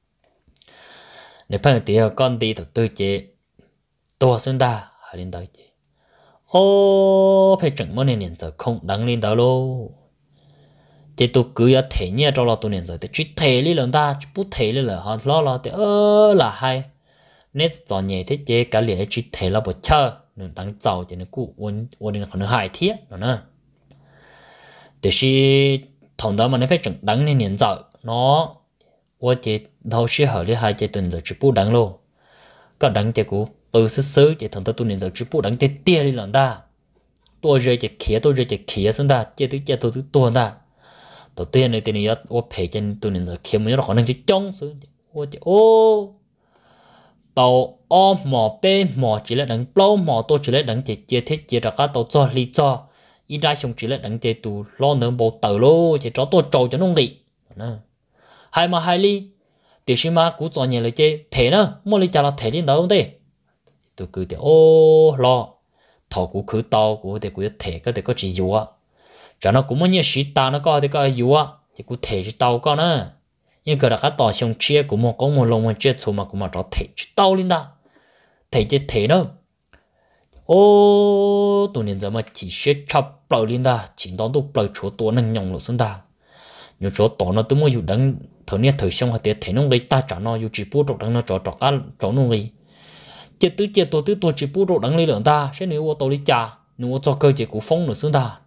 nếu phèn tiệt con ti từ chỉ tua xuống ta hay lên tới chỉ ô phải chừng mấy年giờ không đắng lên tới luôn chỉ tôi cứ ở thể nhẹ cho lo tôi年giờ thì chỉ thể đi lần ta chỉ bút thể đi là họ lo thì là hay nét giòn nhẹ thế chế cả liền chỉ thể là bớt chơi nên đắng giàu thì nó cũng uốn đi còn nó hại thiết nữa để khi thằng đó mà nó phải chừng đắng nên年giờ nó我chỉ đâu sẽ hỏi đi hai chế tuần giờ chỉ bút đắng luôn có đắng chế cũ từ sớm chỉ thằng đó tôi年giờ chỉ bút đắng chế tia đi lần ta tôi rồi chỉ khía xuống ta chế tôi tuần ta đầu tiên này thì này tôi phải trên tôi nên giờ kiếm mới nó khả năng chỉ trông xuống ô tàu o mỏ bê mỏ chỉ là đằng lâu mỏ tôi chỉ là đằng chỉ chia thiết chia ra các tàu cho lý cho ít ra xong chỉ là đằng chỉ tụ lo nữa bộ tàu lô chỉ cho tôi trâu cho nó nghỉ hai mà hai ly thì xin mà cú cho nhà lại chơi thế nữa mua ly chả là thế đi đâu đây tôi cứ thì ô lo thầu cú cứ tàu cú thì cú thế cái thì có chỉ dùa cho nó cũng muốn như sĩ ta nó có thì có yếu á thì cũng thể chỉ tàu con nữa nhưng cái đó cái tàu xong chia của một con một lồng một chia số mà cũng mà cho thể chỉ tàu lên ta thể chỉ thể nữa ô tụi nên giờ mà chỉ sẽ chập bầu lên ta chỉ đó tụi bầu chỗ tổ năng nhộng lộ xuống ta nhiều chỗ tổ nó tụi mớiอยู่đằng thời xong hay thể nó gây ta trả nóอยู่chỉ bút đằng nó cho cái chỗ nó gây chia tổ chỉ bút đằng lấy lượng ta sẽ nếu ô tô đi trả nếu cho cơ chế của phong nữa xuống ta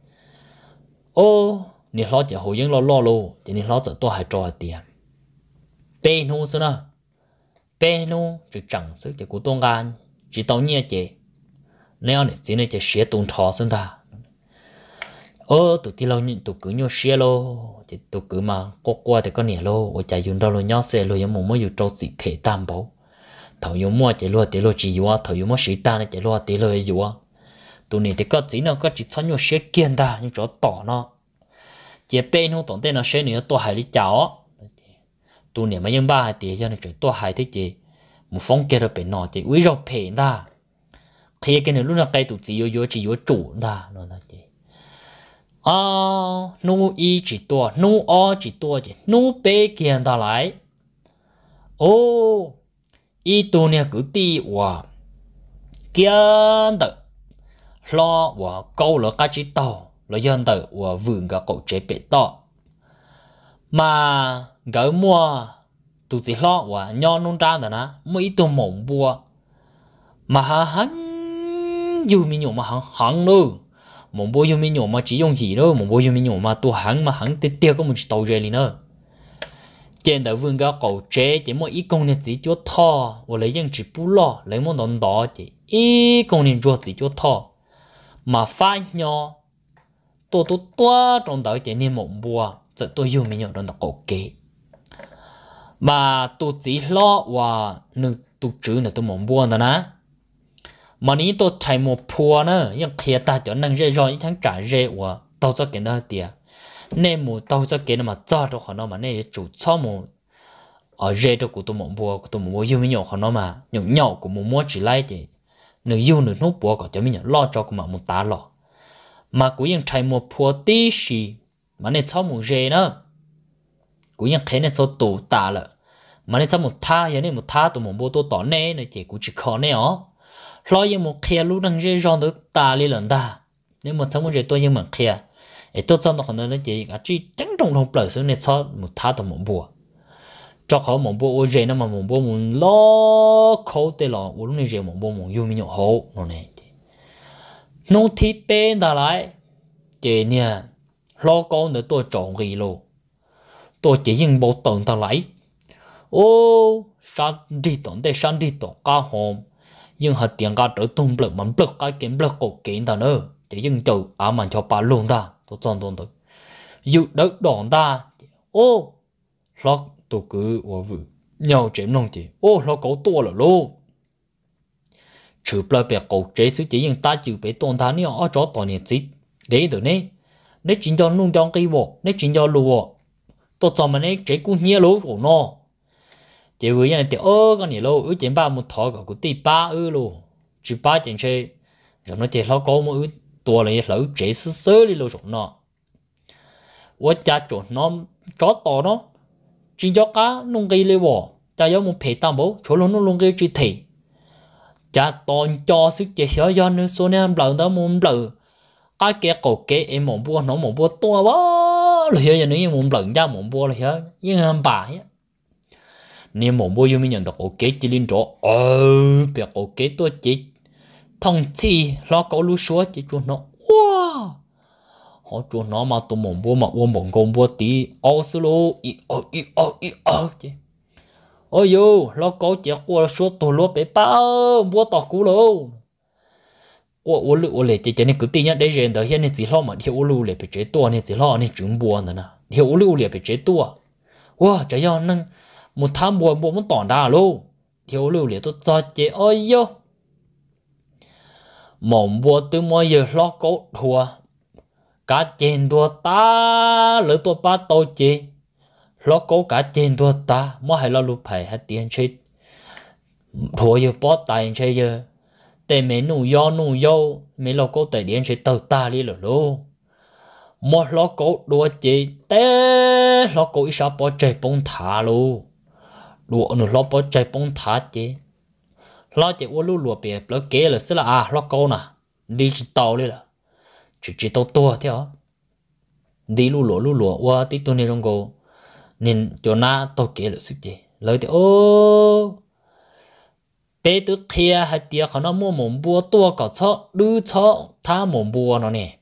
ô nè lo chỉ hồi những lo luôn thì nè lo chỉ tôi hay cho tiền bê nu xưa nè bê nu chỉ chẳng sức chỉ của tôi gan chỉ tao nhẹ chỉ nếu này chỉ này chỉ xé tuần thọ xưa ta tụi ti lâu tụi cứ nhau xé lo thì tụi cứ mà qua thì có nè lo ở chạy dùng đâu lo nhau xé lo những mồm mới dùng trâu chỉ thể tam bảo thầu dùng mua chỉ lo chỉ dùng thầu dùng mua xí ta này chỉ lo dùng tụi này thì có chỉ nó có chỉ cho nhau xé kiên ta nhưng chỗ tỏ nó chỉ bên không tổng tên nó xé nữa tôi hay đi cháo tụi này mà những ba hay tiền cho nên chuyện tôi hay thế chị một phong kia rồi bên nó chị uy rồi phê ta khi cái này lúc nào cái tụi chỉ vô chủ ta nó là chị nu y chỉ tua nu o chỉ tua chị nu bê kiên ta lại ô y tụi này cứ đi qua kiên tự lo và câu là cái chỉ tàu là dân tự và vườn cái cậu chế bể to mà gỡ mua tụi chỉ lo và nho nôn ra đó nè mấy tụi mộng bùa mà hắn dù mình nhổ mà hắn đâu mộng bùa dù mình nhổ mà chỉ dùng gì đâu mộng bùa dù mình nhổ mà tụi hắn mà hắn tiêu có một chỉ tàu rơi liền nữa trên đời vườn cái cậu chế chỉ mỗi ít công nhân chỉ cho thò và lấy dân chỉ bù lo lấy một đòn đó chỉ ít công nhân cho chỉ cho thò mà phai nhỏ tôi trong đời chỉ nên mộng bùa giờ tôi dùng mình nhận trong đó cổ kế mà tôi chỉ lo và nữ tôi chữ là tôi mộng bùa đó nè mà ní tôi chạy một phùa nữa nhưng khi ta cho năng dễ rồi những tháng trả dễ và tao cho cái đó tiền nên một tao cho cái mà cho được họ nó mà nên chủ cho một ở dễ được của tôi mộng bùa dùng mình nhận họ nó mà nhận nhậu của một mua chỉ lấy thì nữ yêu nữ nốt bùa có cho mình nhận lo cho của một tá lo mà cũngยังchạy một phùa tí xì mà nên cho một dễ nữa cũngยังthấy nên cho tủ tạ了mà nên cho một tha vậy nên một tha tụi mộng bùa tôi tỏ nè này chỉ cũng chỉ khó nè ó lo như một kia lúc đang dễ rong được tạ lên lần ta nếu một xong một dễ tôi như một kia để tôi cho nó còn nó chỉ cả chỉ trắng trong đồng bờ xuống nên cho một tha tụi mộng bùa cho họ mộng bùa dễ nó mà mộng bùa muốn lo khó tê lo lúc này dễ mộng bùa mộng yêu mình nhổ hổ nó này nó thì bên đã lại chị nè lo con để tôi chọn gì luôn tôi chỉ dùng bộ tận ta lại ô san đi tận cá hòm nhưng họ tiền cá trở tung bực mà bực cái kiếm bực cổ kiện ta nữa chỉ dùng chầu mà cho bà luôn ta tôi chọn tôi dù đỡ đòn ta ô lo tôi cứ ở vừa nhau chém nông chị ô lo cổ to là luôn chữ bờ bè cổ chế chứ chỉ dùng ta chữ bể tôn ta nếu ở chỗ toàn nhiệt gì để được nè nếu chính cho nông trong cây bộ nếu chính cho lúa tôi cho mình ấy chế cũng nhiều lúa của nó chỉ với nhau thì con nhiều lúa chỉ ba một thỏi của tí ba luôn chỉ ba chẳng chơi rồi nó chỉ lo có một tua là lỡ chế sơ sơ đi lâu rồi nó và cha chỗ nó chó to nó chỉ cho cá nông gây lấy bỏ cha giống một phê tam bố chỗ nó nông gây chỉ thị cha toàn cho sức chế hiểu do nó số này lợn đó muốn lợn cái kia cổ kế em muốn bua nó muốn bua to quá là hiểu như muốn lợn ra muốn bua là hiểu nhưng em bà ấy nên muốn bua mình nhận được cổ kế chỉ lên chỗ việc cổ kế tôi chỉ thông chi lo cổ lú số chỉ cho nó wow họ cho nó mà tụi muốn bua mà uống bụng công bua tí solo chứ ôi yo lo cổ chỉ qua số tụi lúa bé bao bua tọt cú luôn我来这呢，个对呀，那人的现在只老嘛，天我路来被这多呢，只老呢真波呢呐，天我路来被这多，哇，这样能một tham buồn bộ muốn tỏn đà luôn, thiên我路来都做这，哎呦，mỏng bùa từ mọi giờ lo cố thua, cả trên thua ta, lỡ tua ba tàu chế, lo cố cả trên thua ta, mỗi hai lo lụp phải hết tiền chơi, thua giờ bỏ tài chơi giờ. Tại mấy nụ yo mấy lo cố tại điện sẽ tàu ta đi rồi luôn một lo cố đùa chị té lo cố ít sao bỏ chạy bông thả luôn đùa nó lo bỏ chạy bông thả chị lo chị uống lúa bè lo kế là sẽ là lo cố nè đi chỉ tàu đi là chỉ tàu tua theo đi lúa qua tí tôi này trong cô nên cho na tàu kế là sức chị lời thì ô bé tụi kia hay tiệt họ nó mua mồm bùa tua cỏ chó đứa chó tha mồm bùa nó nè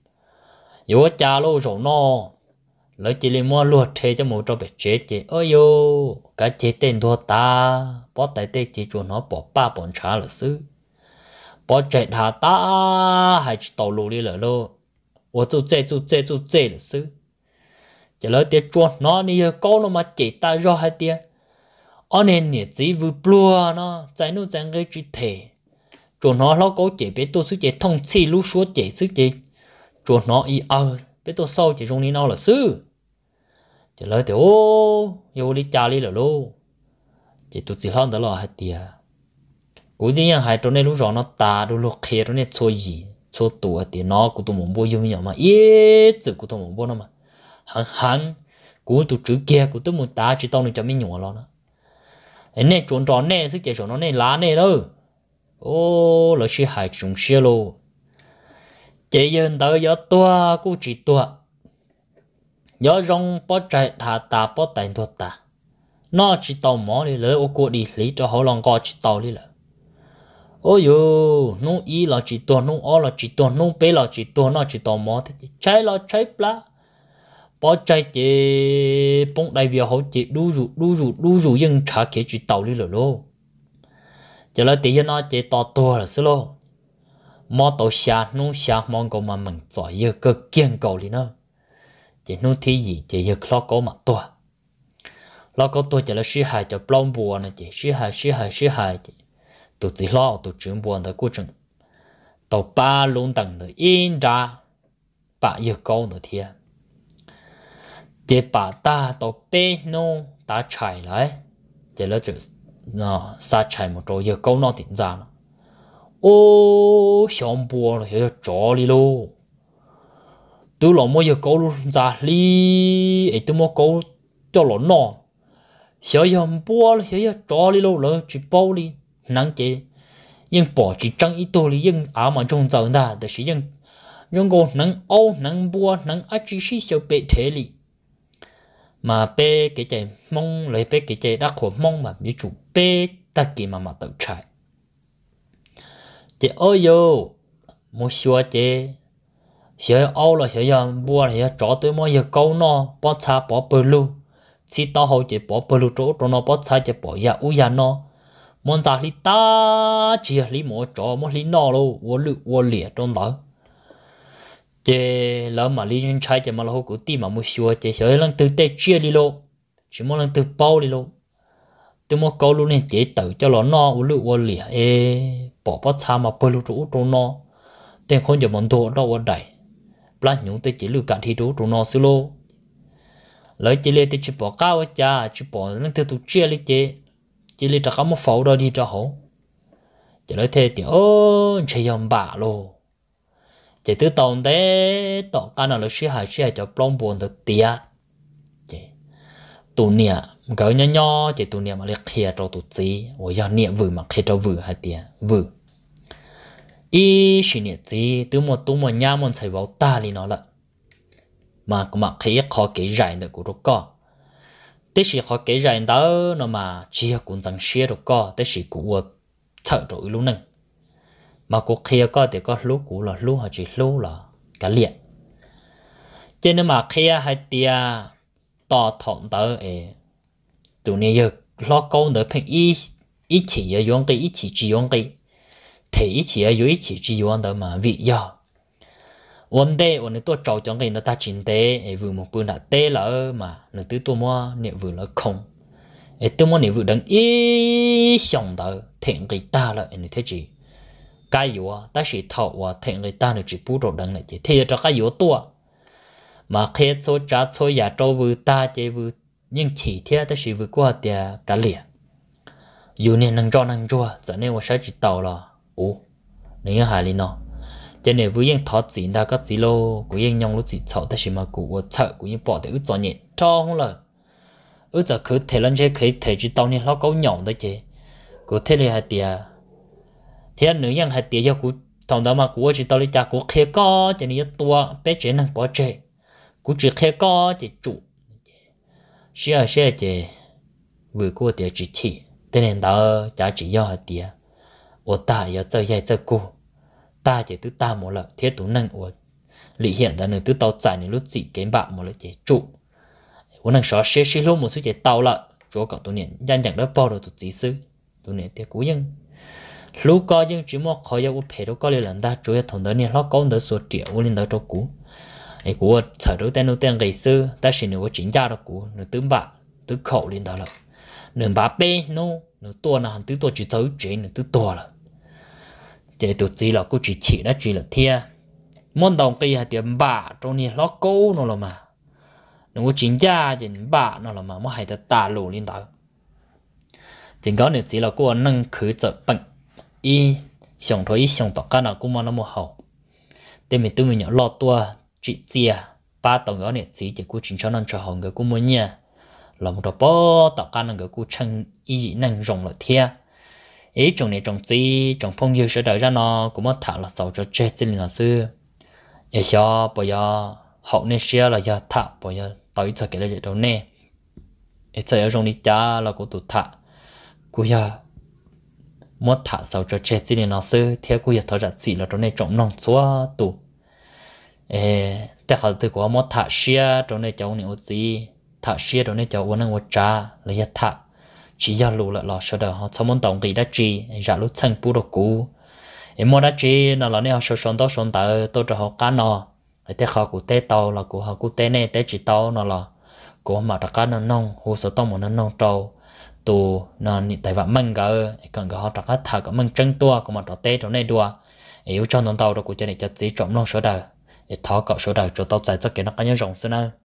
yếu cha lâu rồi nó lấy chỉ lên mua luộc thế cho một trâu bé chết chị ôi yo cái chết tên thua ta bỏ tay tê chỉ cho nó bỏ ba bọn trả là xứ bỏ chạy thả ta hay chỉ tàu lù đi là lô我做这了是chỉ lấy tiền chuột nó đi câu nó mà chỉ ta ra hay tiền anh nên nhớ chỉ vừa plua nó trái nó chẳng cái chuyện thể chuột nó lo câu chỉ biết tôi sức chỉ thông chi lúc số chỉ sức chỉ chuột nó biết tôi sau chỉ trong này nó là sư chỉ lấy tiền ô yêu đi cha đi là lô chỉ tôi chỉ lo đó là hay tiền cuối tiên yang hai trong này lúc rõ nó ta đôi lúc kia trong này xôi gì xôi tuổi tiền nó của tôi muốn mua yêu nhau mà chữ của tôi muốn mua nó mà hắn của tôi chữ kia của tôi muốn ta chỉ tao nên cho mình nhỏ lo nó này chuẩn tròn này sức chế nó này lá này đâu ô là sự hại chúng xe lô chế dân tới gió tua cũng chỉ tua gió rong bó chạy thả ta bó tay thua ta nó chỉ tàu mỏ đi lấy ô cô đi lý cho họ lòng co chỉ tàu đi là ôi yo nó y là chỉ tua nó ó là chỉ tua nó bé là chỉ tua nó chỉ tàu mỏ thế trái là trái lá bỏ chạy chế bông đại biểu họ chế đu rủ nhưng trả kế chỉ tàu đi rồi lô giờ là tiền nó chế to là xí lô mò tàu xa mong cầu mà mình giỏi giờ cơ kiên cầu đi nữa chế nó thi gì chế giờ lo có mà lo có tôi chế là suy hại cho plong bùa này chế suy hại tụi chỉ lo tụi chuyện buồn tới quá trình tàu ba luôn tầng được in ra bà giờ câu nữa thiệt chế bà ta tàu bê nô ta chạy lại chế là chữ nó sa chạy một chỗ giờ câu nó tỉnh ra ô xong bùa là giờ trò đi lô tôi lo mua giờ câu luôn ra đi ấy tôi mua câu cho nó giờ bùa là giờ trò đi lô là chỉ bao đi nắng chế nhưng bỏ chỉ trăng ít tôi đi nhưng áo mà trong giờ ta để sử dụng dùng cô nắng bùa nắng ác chỉ sử bệ thể li mà bé cái chạy mong lấy bé cái chạy đã khổ mong mà bị chủ bé ta kì mà tự chạy chị ơi yo mua xua chị xưa âu là xưa giờ bùa là xưa chó tới mỗi giờ câu nó bỏ xa bỏ bờ lu chỉ tao hậu chị bỏ bờ lu chỗ nó bỏ xa chị bỏ ya u ya nó muốn ra li ta chỉ li mua chó mua li nó luôn wo liệt trong đó chế lỡ mà lý nhân trai chế mà là hậu của tim mà mua xua chế sợ lần từ tê chia đi lô chỉ muốn lần từ bao đi lô từ mua câu luôn nên chế tự cho nó wo liệt bỏ xa mà bơi lú chỗ nó tên con giờ muốn thua đâu ở đây plan nhúng tới chỉ lưu cả thi đấu nó xí lô lấy chỉ lấy tới chỉ bỏ cao cha chỉ bỏ lần từ tụ chia lấy chỉ lấy cho các một phẩu đó đi cho hổ chỉ lấy thế thì chơi yom bả lô chỉ từ tông thế tọt cái nào là sĩ hai cho plong buồn được tia chỉ tụ nia gỡ nhỏ nhỏ chỉ tụ nia mà liệt kia cho tụ gì ôi giờ nia vừa mà kia cho vừa hai tia vừa ý xin nia gì từ một tụ một nhà một thầy vào ta đi nó lại mà khi khó cái giải được của nó có thế thì khó cái giải đó nó mà chia cũng chẳng chia được có thế thì của thợ rồi luôn nè mà cuộc kia có thì có lúc cũ là lúc họ chỉ lúc là cả liệt cho nên mà kia hai tia to thọn tới tụi này giờ lo câu nữa phải ý chỉ ở dùng cái ý chỉ chỉ dùng cái thì ý chỉ ở ý chỉ chỉ dùng đó mà vì giờ vấn đề tôi trâu cho cái người ta chính tế vừa một bữa đã tế lỡ mà người thứ tôi mua niệm vừa lỡ không tôi mua niệm vừa đừng ý xong đó thiện người ta là người thế gì cái gì ta chỉ thọ và thiện người ta được chỉ bù đồ đằng này chỉ thì cho cái gì tua mà khi số trả số nhà trâu vừa ta chỉ vừa nhưng chỉ thế ta chỉ vừa qua thì cả liền dù nên năng cho giờ nên我sẽ chỉ tàu là nếu hài li nó cho nên với những thọ gì ta có gì lô của những nhông lúc gì chậu ta chỉ mà của chợ của những bỏ để ướt nhẹ cho không lời ướt giờ cứ thể lên chơi thể chỉ tàu nên nó có nhộng đấy chứ của thế này hai tia thế nữ nhân hai tia do của thằng đó mà của chỉ tàu lấy cha của kia có cho nên tua bé trẻ năng bỏ chơi của chỉ kia có chỉ chủ xe chứ vừa của tia chỉ chỉ thế nên đó chả chỉ do hai tia ở ta giờ chơi dây chơi cô ta chỉ tứ ta một lần thiết tụ năng của lý hiện đã nửa tứ tàu chạy nửa lúc gì cái bạn một lần chỉ trụ của năng xóa xe lúc một số chỉ tàu lại chỗ cậu tụ niệm danh nhận đó bao được tụ chỉ sư tụ niệm tiếc cú nhưng lúc có nhưng chỉ một khỏi giao phải đâu có liên lần ta chủ yếu thằng đó niệm nó có đỡ số triệu của liên đó cho cú ấy của sở đối tên ngày xưa ta chỉ nửa chính gia đó cú nửa tứ bạc tứ khẩu liên đó là nửa bá bê nô nửa tua là hàng tứ tua chỉ tới chế nửa tứ tua là chỉ tụt gì là cô chỉ đã chỉ là thia món đồng kia là tiền bạc trong này nó cố nó là mà nó có chính gia chỉ bạc nó là mà mới hay ta lù lên đó chỉ có nữa chỉ là cô nâng khử trợ bệnh y xong thôi xong tất cả nào cũng mà nó một hậu để mình nhỏ lo tua chị chia ba tổng đó này chỉ cô chính cho nên cho họ người cũng muốn nha là một bộ tất cả người cũng chân y dị năng rộng là thia ý trong này trong gì trong phong yêu sẽ đợi ra nó cũng mất thả là sầu cho chết xin là xưa ấy cho bây giờ hậu nên xưa là giờ thả bây giờ tới giờ cái này đâu nè ấy giờ ở trong đi cha là cũng tụt thả cũng giờ mất thả sầu cho chết xin là xưa theo cũng giờ thở ra chỉ là trong này trong nòng xóa tụแต่เขาถือว่าmất thả xưa trong này cháu này gì thả xưa trong này cháu uống năng uống trà là giờ thả chỉ do lù lại lò sơ đờ họ sau món tổng kỳ đã chi giả lúc thành bù đồ cũ em mua đã chi nó là nếu họ sơ đó sơ tờ tôi cho họ cá nọ thế họ cụ té tàu là cụ họ cụ té này té chỉ tàu nó là cụ mà đặt cá nó nông hồ sơ tông một nó nông trâu tù nó tại vợ măng gỡ cần họ đặt cá thả cả măng trắng tua cũng mà đặt té trong này đua yếu cho nó tàu đó cụ cho này cho chỉ trộm nông sơ đờ thọ cọ sơ đờ cho tàu chạy cho cái nó cá nhau rộng xưa nữa